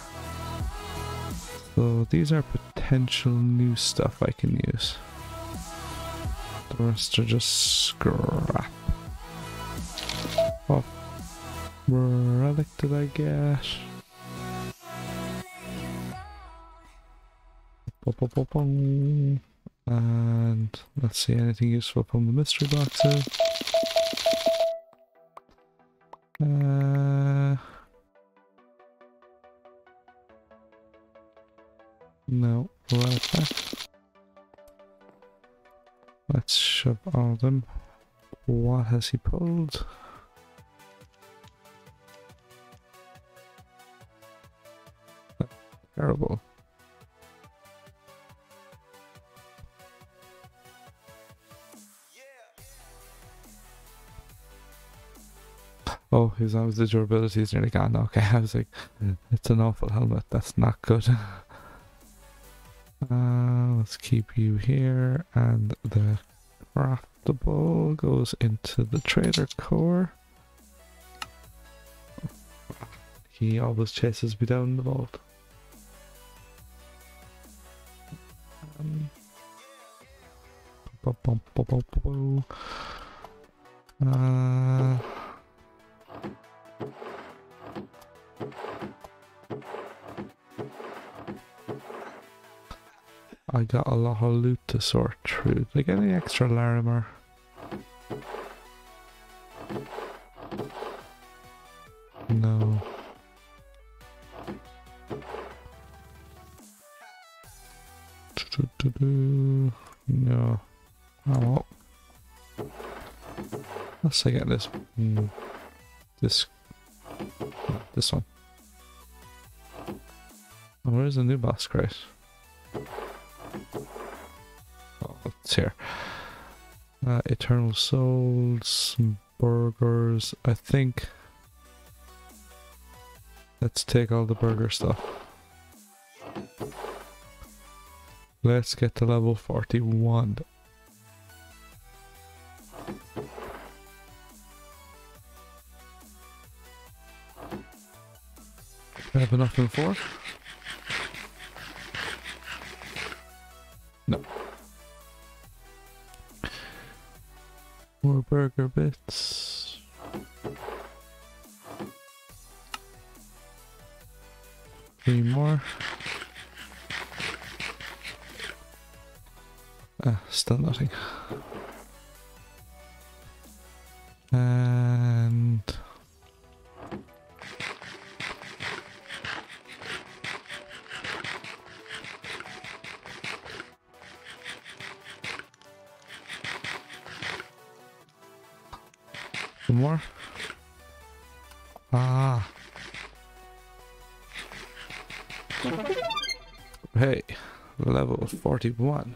So these are potential new stuff I can use. The rest are just scrap. What relic did I get? And let's see, anything useful from the mystery boxes. Uh, no, right back. Let's shove all of them. What has he pulled? Terrible. Oh, his the durability is nearly gone. Okay, I was like, it's an awful helmet. That's not good. Uh, let's keep you here, and the craftable goes into the trader core. He always chases me down in the vault. Um, uh, I got a lot of loot to sort through. Did I get any extra Larimer? No. No. Oh well. Let's say get this. Mm. This. This one. Oh, where's the new boss crate? Oh, it's here. Uh, Eternal Souls, some burgers. I think. Let's take all the burger stuff. Let's get to level forty-one. I have enough in four? No. More burger bits. Three more. Ah, still nothing. And some more. Ah. Hey, level forty-one.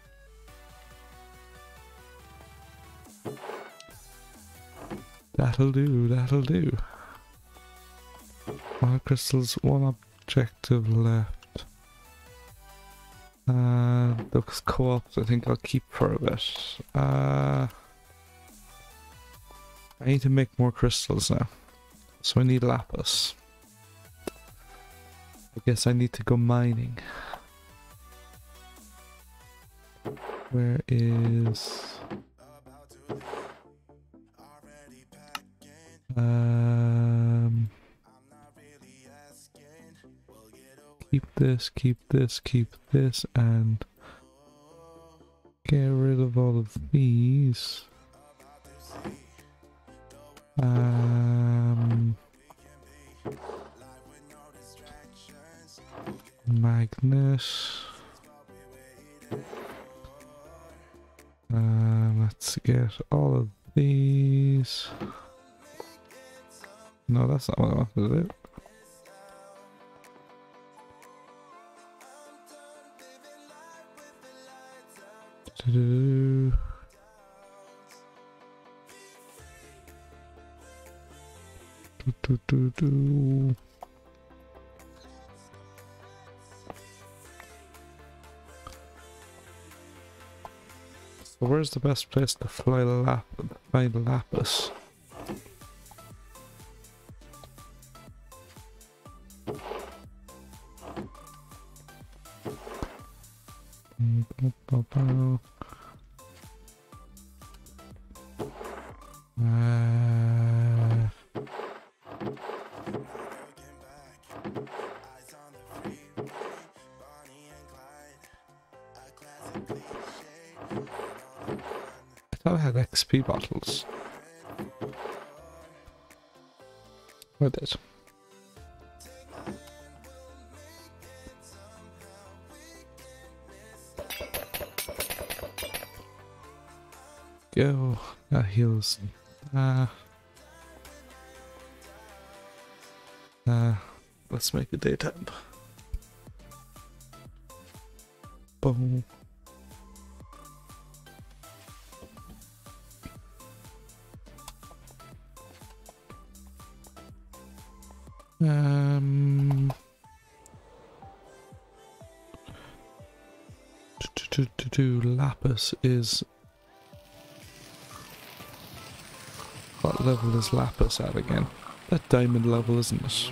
That'll do, that'll do. One crystals, one objective left. Uh, those co-ops I think I'll keep for a bit. Uh, I need to make more crystals now. So I need lapis. I guess I need to go mining. Where is... Um, keep this, keep this, keep this, and get rid of all of these. Um, magnet. Uh, let's get all of these. No, that's not what I wanted to do. Do-do-do. Do-do-do-do. So where's the best place to fly lap find lapis? Uh, I thought I had X P bottles. With it. Go. That heals. Ah. Uh, uh, let's make it daytime. Boom. Um. To, to, to do Lapis is. What level is Lapis at again? That diamond level, isn't it?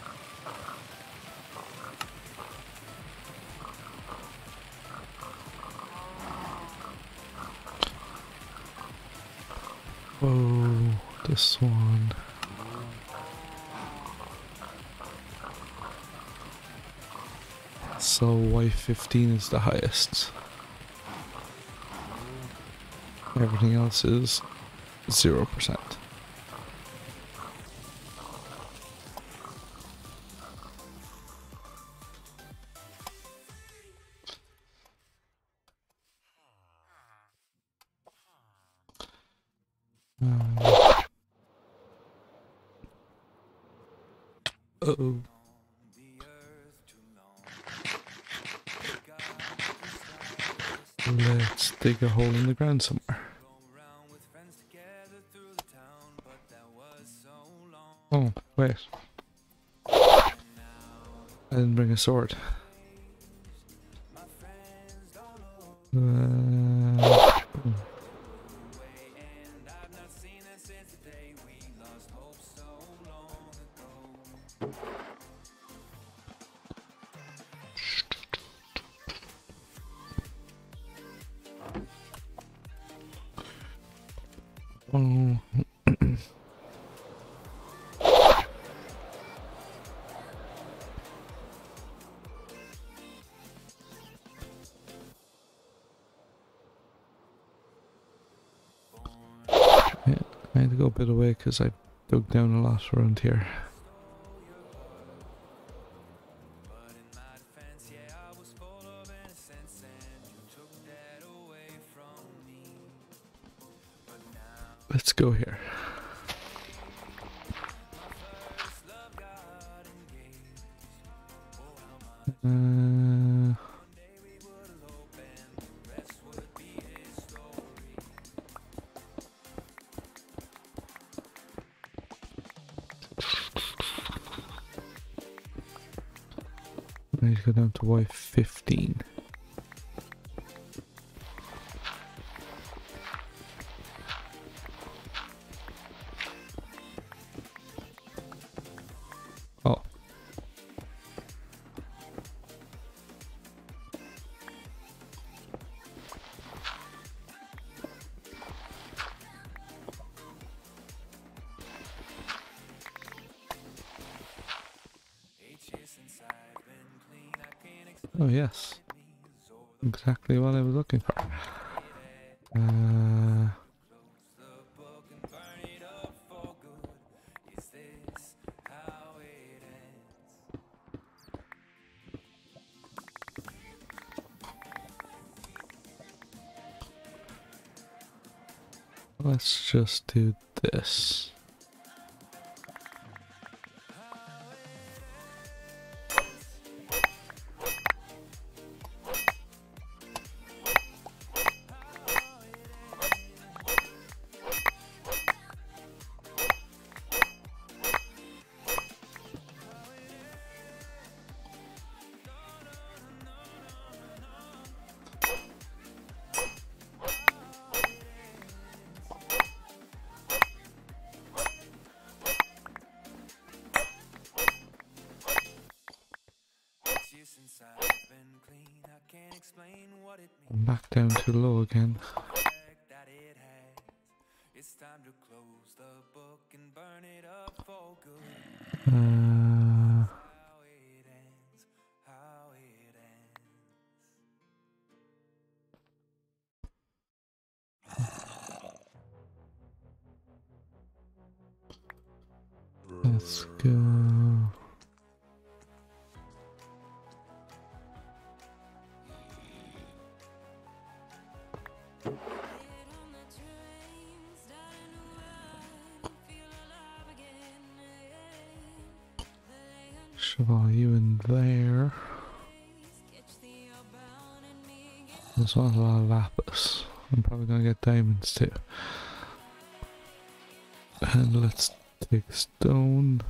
Oh, this one. So Y fifteen is the highest. Everything else is zero percent. Um, uh-oh. Let's dig a hole in the ground somewhere. Oh, wait. I didn't bring a sword. Uh, oh. I had to go a bit away because I dug down a lot around here. Let's go here. Uh, I need to go down to Y fifteen. Oh. Oh yes. Exactly what I was looking for. Uh, let's just do this. I'm back down too low again. Uh, Let's go. Shove all you in there. This one's a lot of lapis. I'm probably gonna get diamonds too. And let's take stone.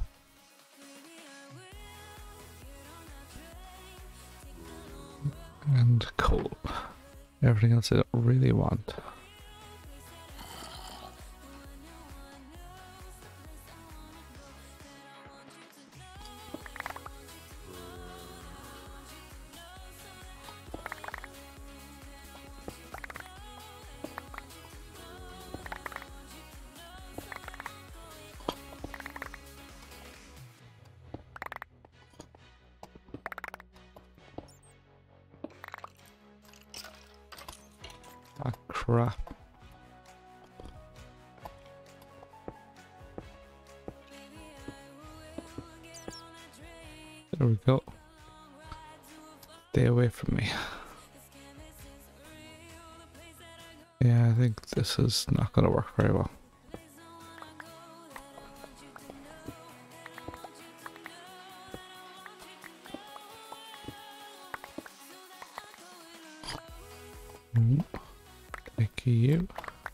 And coal. Everything else I don't really want. Ah, crap. There we go. Stay away from me. Yeah, I think this is not going to work very well. Mm. Take you.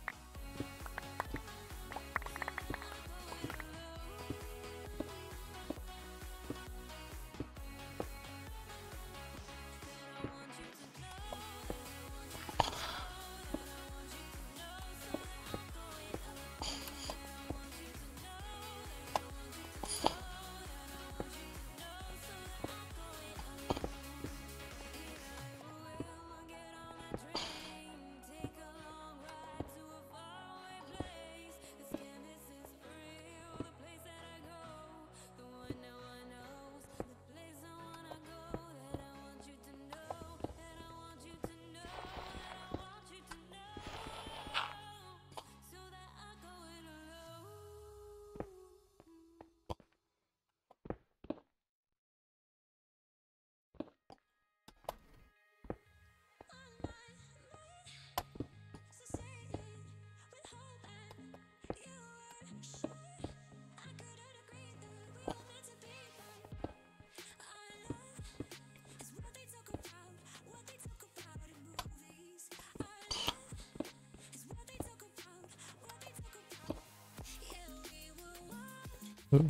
Oh.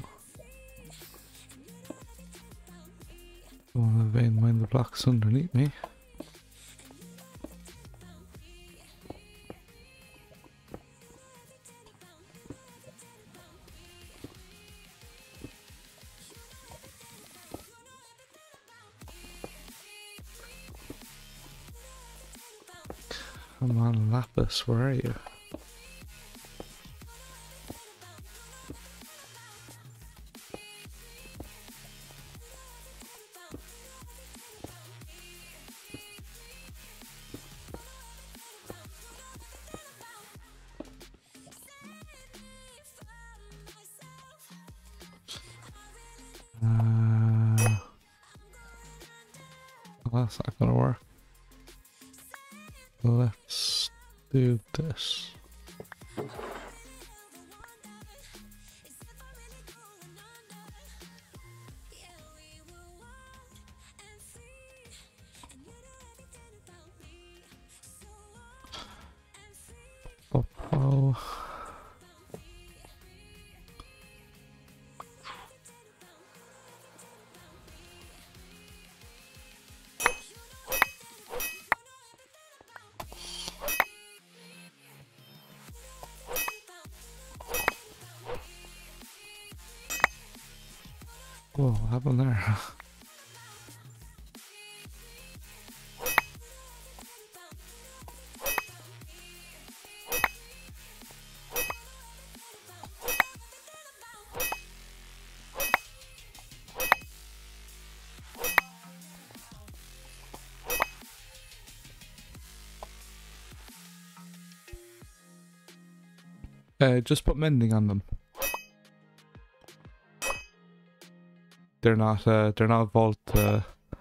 Don't want to vein mine the blocks underneath me. Come on, Lapis, where are you? Uh, well, that's not gonna work. Let's do this. Oh, oh. Whoa, what happened there? Uh, just put mending on them. they're not uh they're not vault uh,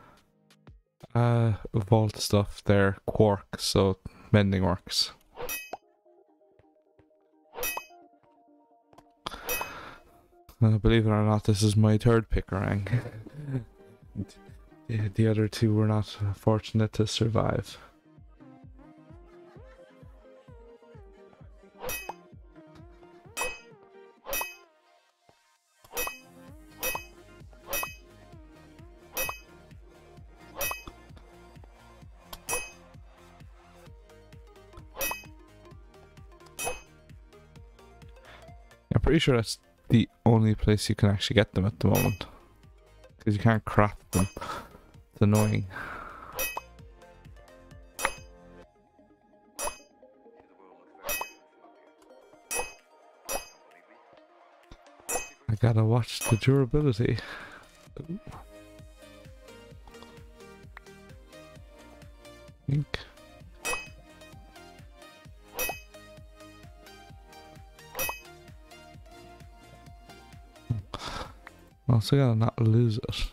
uh vault stuff. They're quark, so mending works. Uh, believe it or not, this is my third Picarang. the, the other two were not fortunate to survive. I'm pretty sure that's the only place you can actually get them at the moment, because you can't craft them. It's annoying. I gotta watch the durability. Ooh. Ink. Also gotta not lose it.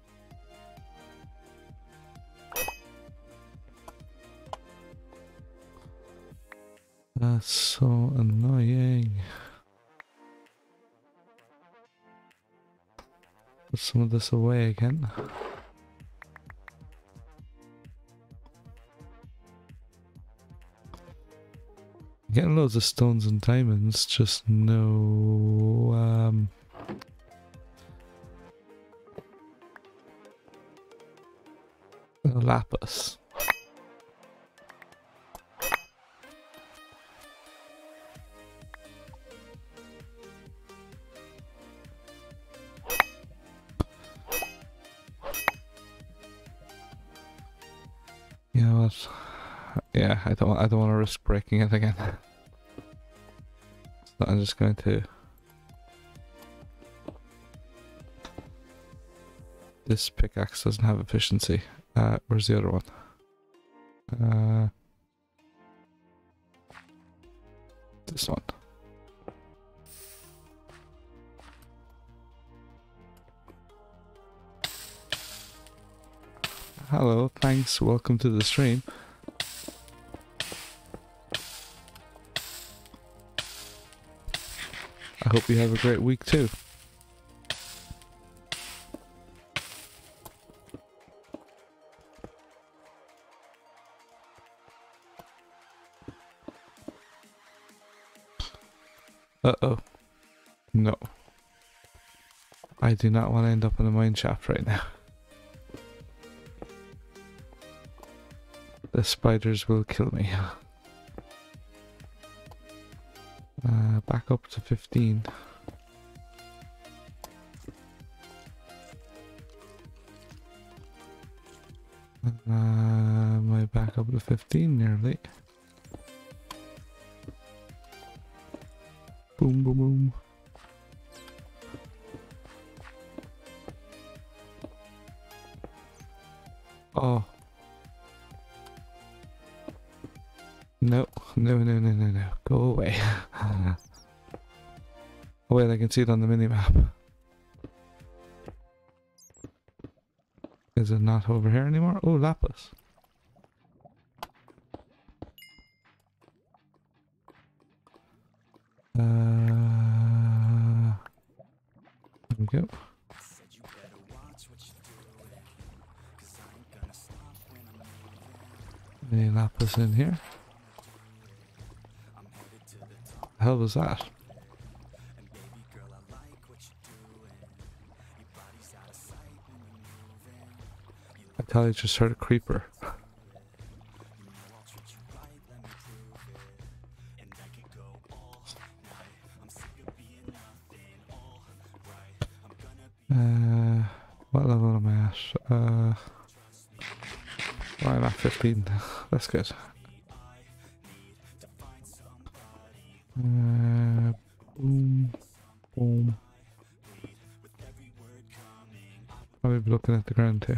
That's so annoying. Put some of this away again. Getting loads of stones and diamonds, just no um lapis. You know what? Yeah, I don't. I don't want to risk breaking it again. So I'm just going to. This pickaxe doesn't have efficiency. Uh, where's the other one? Uh, this one. Hello, thanks, welcome to the stream. I hope you have a great week too. Uh-oh. No. I do not want to end up in a mine shaft right now. The spiders will kill me. Uh, back up to fifteen. Uh, am I back up to fifteen nearly? Boom, boom, boom. Oh. No, no, no, no, no, no. Go away. Oh wait, I can see it on the minimap. Is it not over here anymore? Oh, lapis. Uh, there we go. Any lapis in here? The hell was that? I thought I just heard a creeper. Uh, what level am I at? Uh, well, I'm at fifteen. That's good. Uh, boom, boom. Probably be looking at the ground too.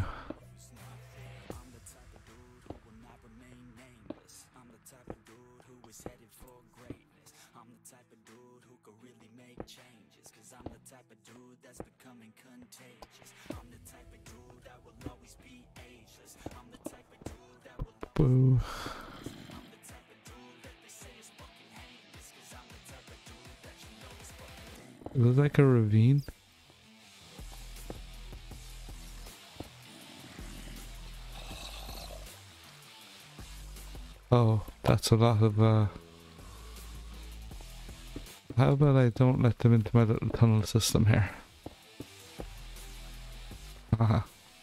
I'm the type of dude who could really make changes, 'cause I'm the type of dude attitude that's becoming contagious. I'm the type of dude that will always be ageless. I'm the type of dude that will Boo. I'm the type of dude that they say is fucking heinous. Cause I'm the type of dude that you know is fucking It looks like a ravine. Oh, that's a lot of, uh... How about I don't let them into my little tunnel system here? Haha.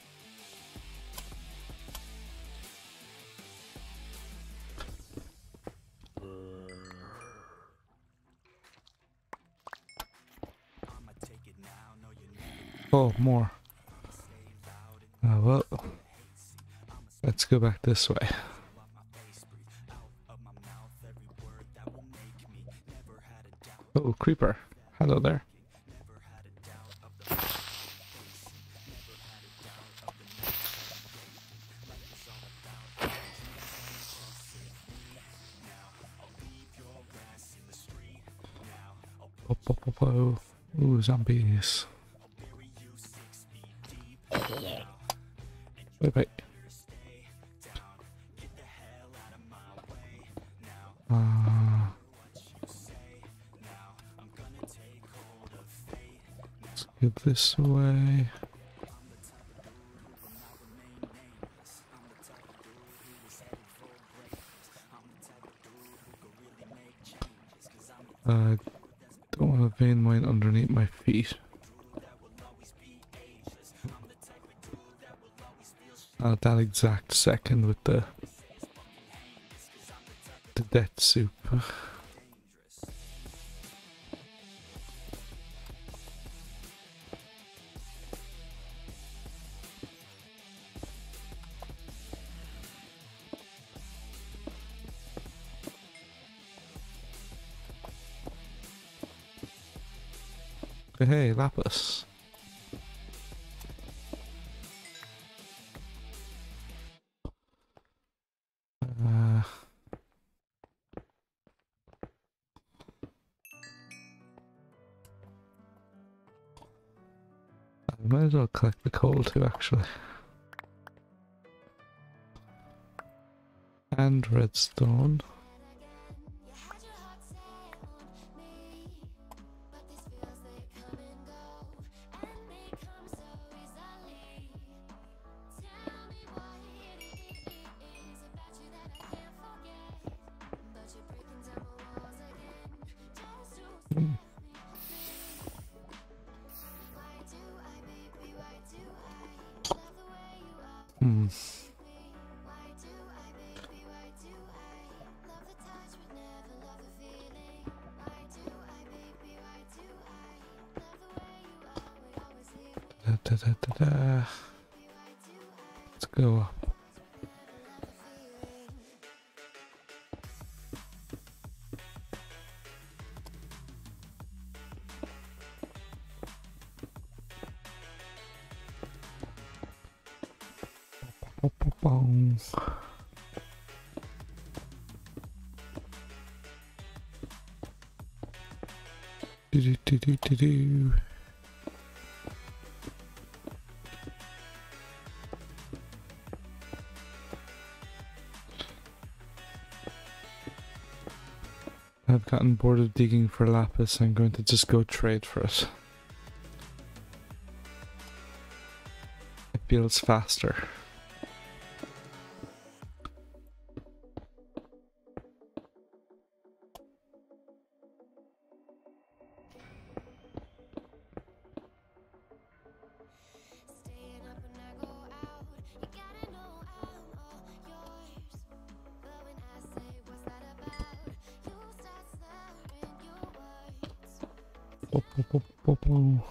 I'ma take it now, no you never Oh, more. say loud and Uh, well, hate see. I'ma let's go back this way. out my face, breathe out of my mouth every word that will make me. Never had a doubt, Oh, creeper. Hello there. never had a doubt of the facing. Never had a doubt of the next life is all about now. I'll leave your ass in the street now. I'll Oh, oh, oh, oh. Ooh, zombies. bury you six feet deep now. Wait, wait. Stay down, get the hell out of my way now. Uh, What you say now? I'm gonna take hold of fate. let's go this way. I'm the type of dude who will not remain nameless. I'm the type of dude who is headed for greatness. I'm the type of dude who could really make changes. Cause I'm the Uh, don't want a vein mine underneath my feet. dude that will always be ageless. I'm the type of dude that will always feel sh- Not at that exact second with the the death soup. dangerous. Hey, Lapis. Uh, I might as well collect the coal too, actually. And redstone. Mm. Hmm. Da, da, da, da, da. Let's go up. Bong. Do do do do do do. I've gotten bored of digging for lapis. I'm going to just go trade for it. It feels faster. Bo, bo, bo, bo, bo.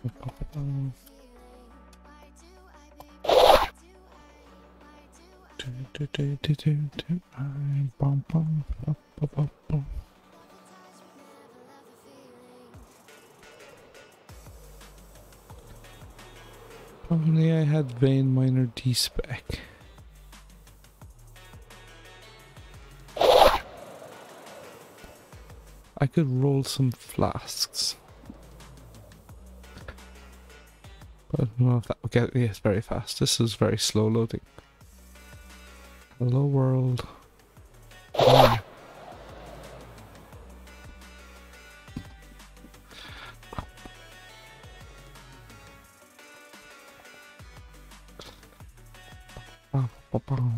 Only I had Vein Miner D-Spec. I could roll some flasks. But I don't know if that will get me very fast. This is very slow loading. Hello world. Oh. Oh, oh, oh.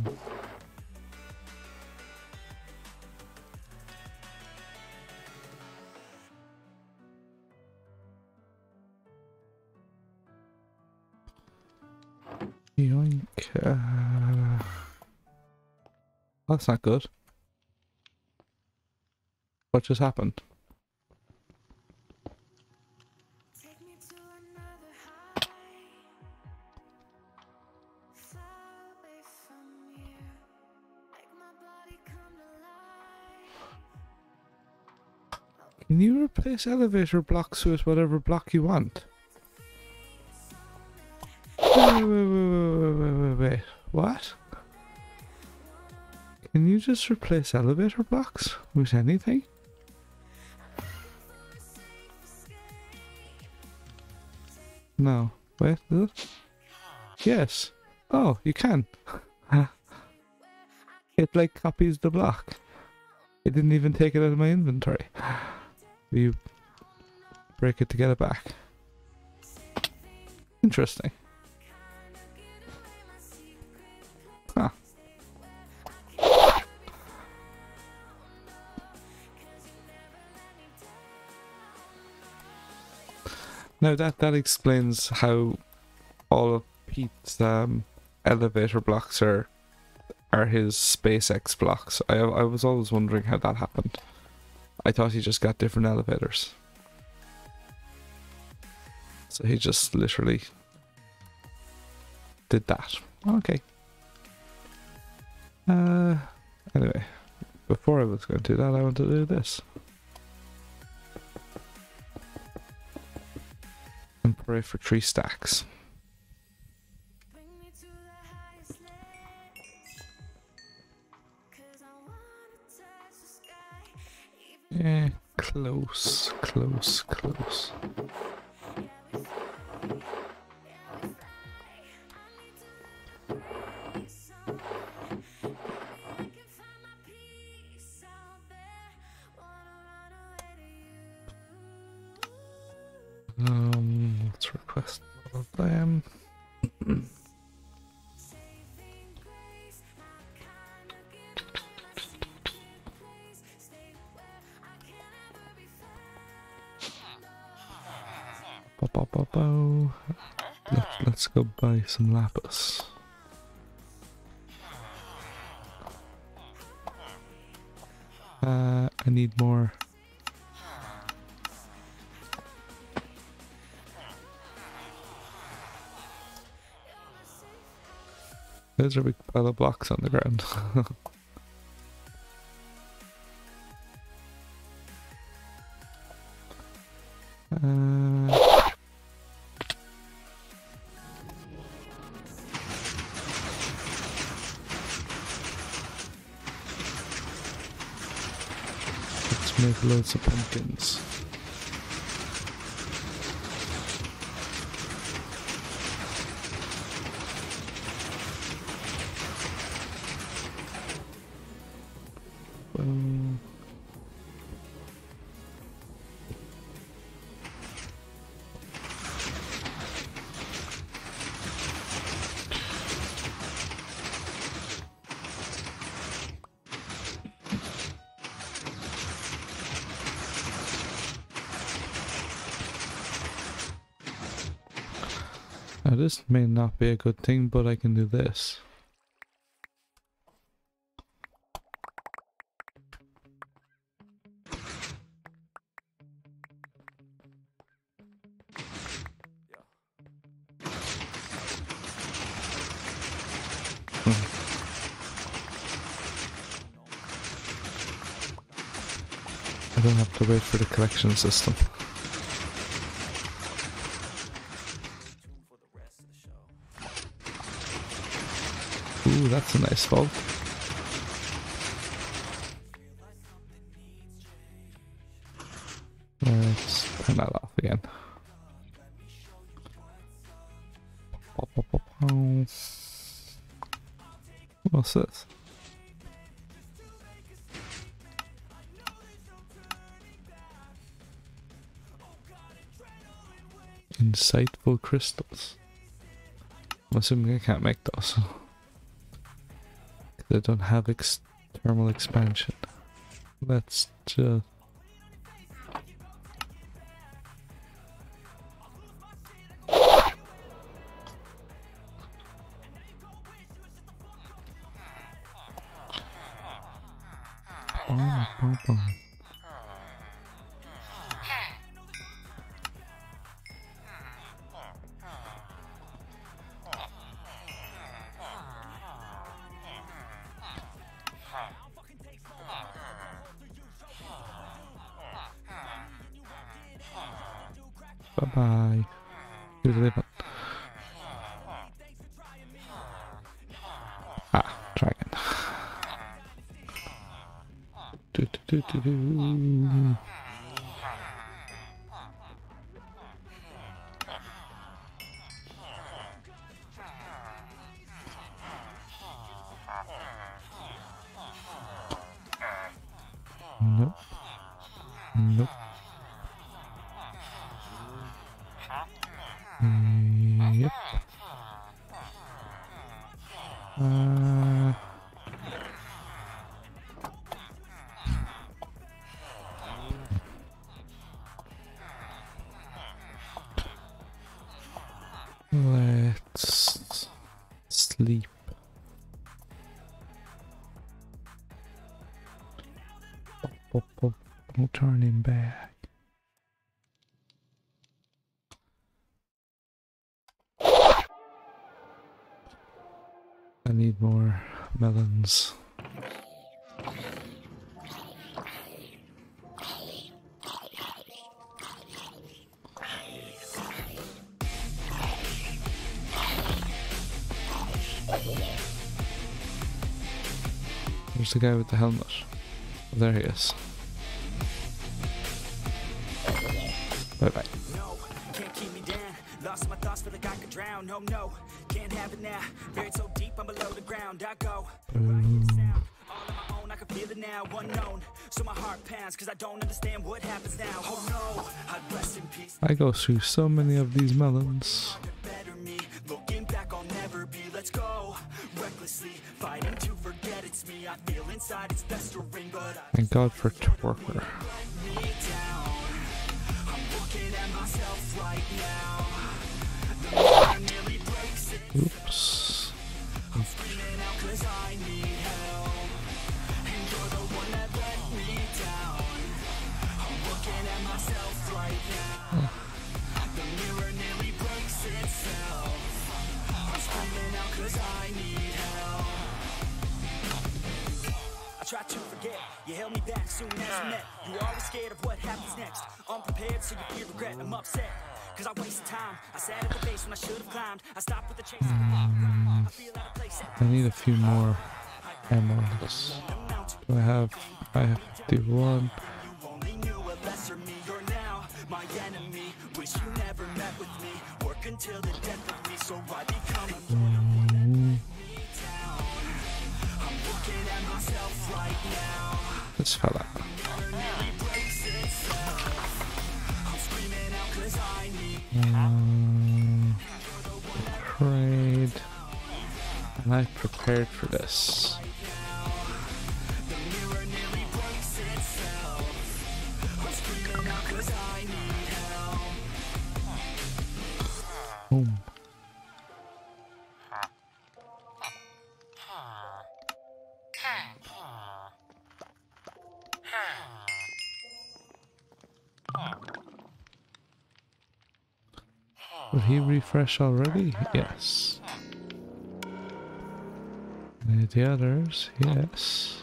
Yoink. Uh, that's not good. What just happened? Take me to another high, far away from here. Make my body come to life. Can you replace elevator blocks with whatever block you want? Wait, wait, wait, wait, wait, wait, wait. What? Can you just replace elevator blocks with anything? No. Wait, is it? Yes. Oh, you can. It like copies the block. It didn't even take it out of my inventory. You break it to get it back. Interesting. Huh. Now that that explains how all of Pete's um, elevator blocks are are his SpaceX blocks. I I was always wondering how that happened. I thought he just got different elevators. So he just literally did that. Okay. Uh, anyway, before I was going to do that, I want to do this. And pray for three stacks. Bring me to the highest ledge, 'cause I wanna touch the sky. Even Yeah, close, close, close. Um, let's request all of them. Bo, bo, bo, bo. Let's, let's go buy some lapis. Uh, I need more. There's a big pile of blocks on the ground. uh, let's make loads of pumpkins. Um, now this may not be a good thing, but I can do this. I don't have to wait for the collection system. Ooh, that's a nice vault. Let's turn that off again. What's this? Insightful crystals. I'm assuming I can't make those. They don't have ex thermal expansion. Let's just... Oh, oh, oh. Bye bye. Here's the button. Ah, try again. Do, do, do, do, do. Nope. Nope. Yep. Uh, let's sleep. Pop, pop, pop. No turning back. I need more melons. There's the guy with the helmet. Oh, there he is. Bye bye. No, can't keep me down. Lost my thoughts, feel like I could drown. No, no, can't have it now. Buried so deep, I'm below the ground. I go where I hear the sound. All on my own, I can feel it now. Unknown, so my heart pounds, cause I don't understand what happens now. Oh no, I'd rest in peace. I go through so many of these melons. Better me, looking back, I'll never be. Let's go recklessly, fighting to forget it's me. I feel inside it's best to ring, but I Thank God for Twerker. me down. I'm looking at myself right now. The mirror nearly breaks it. Oops. I'm screaming out cause I need help. And you're the one that let me down. I'm looking at myself right now. The mirror nearly breaks itself. I'm screaming out cause I need help. I tried to forget, you held me back soon as we met. You were always scared of what happens next. Unprepared, so you feel regret. I'm upset, cause I wasted time. I sat at the base when I should have climbed. I stopped with the chase. I feel out of place. I need a few more emeralds. Do I have? I have fifty-one. You only knew a lesser me. You're now my enemy. Wish you never met with me. Work until the death of me, so I become a Mm, I'm looking at myself right now. this fella. I'm screaming out cause I need Um, prayed. And I prepared for this. the mirror nearly breaks itself. I'm screaming out cause I need help. Boom. Will he refresh already? Yes. Uh, the others, yes.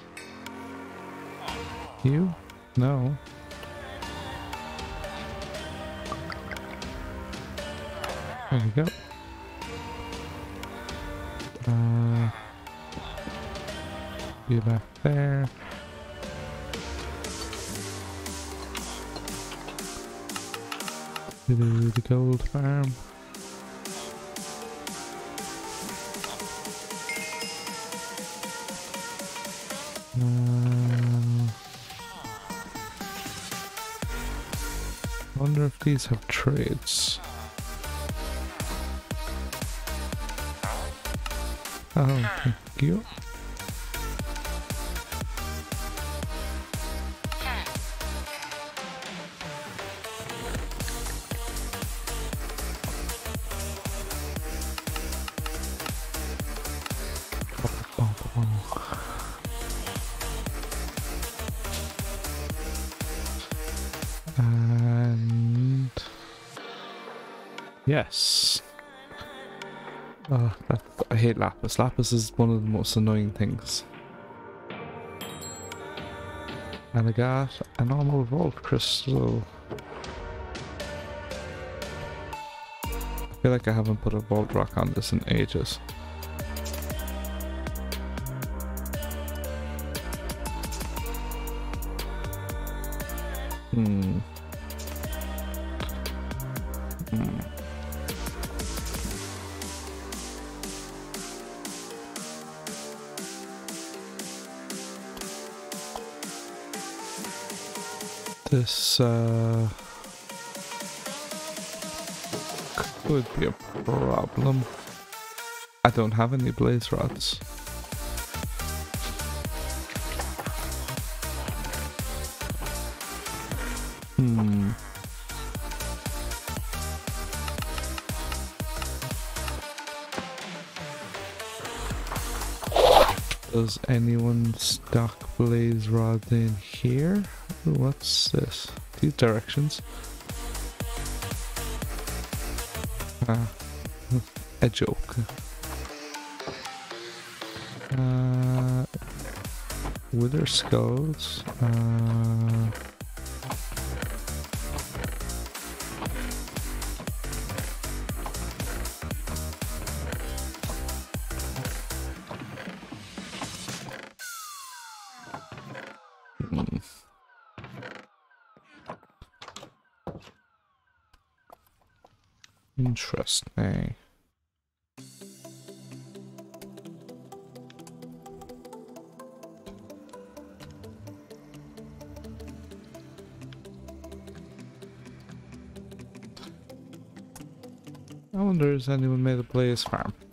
You? No. There we go. Uh, you back there. To the gold farm. Uh, wonder if these have trades. Oh, thank you. And yes. Oh, that, I hate Lapis. Lapis is one of the most annoying things. And I got a normal Vault Crystal. I feel like I haven't put a Vault Rock on this in ages. Hmm. Hmm. This uh, could be a problem. I don't have any blaze rods. Hmm. Does anyone stock blaze rod in here? What's this? These directions. Ah, a joke. Uh, Wither skulls. Uh, Interesting. I wonder if anyone made a blaze farm.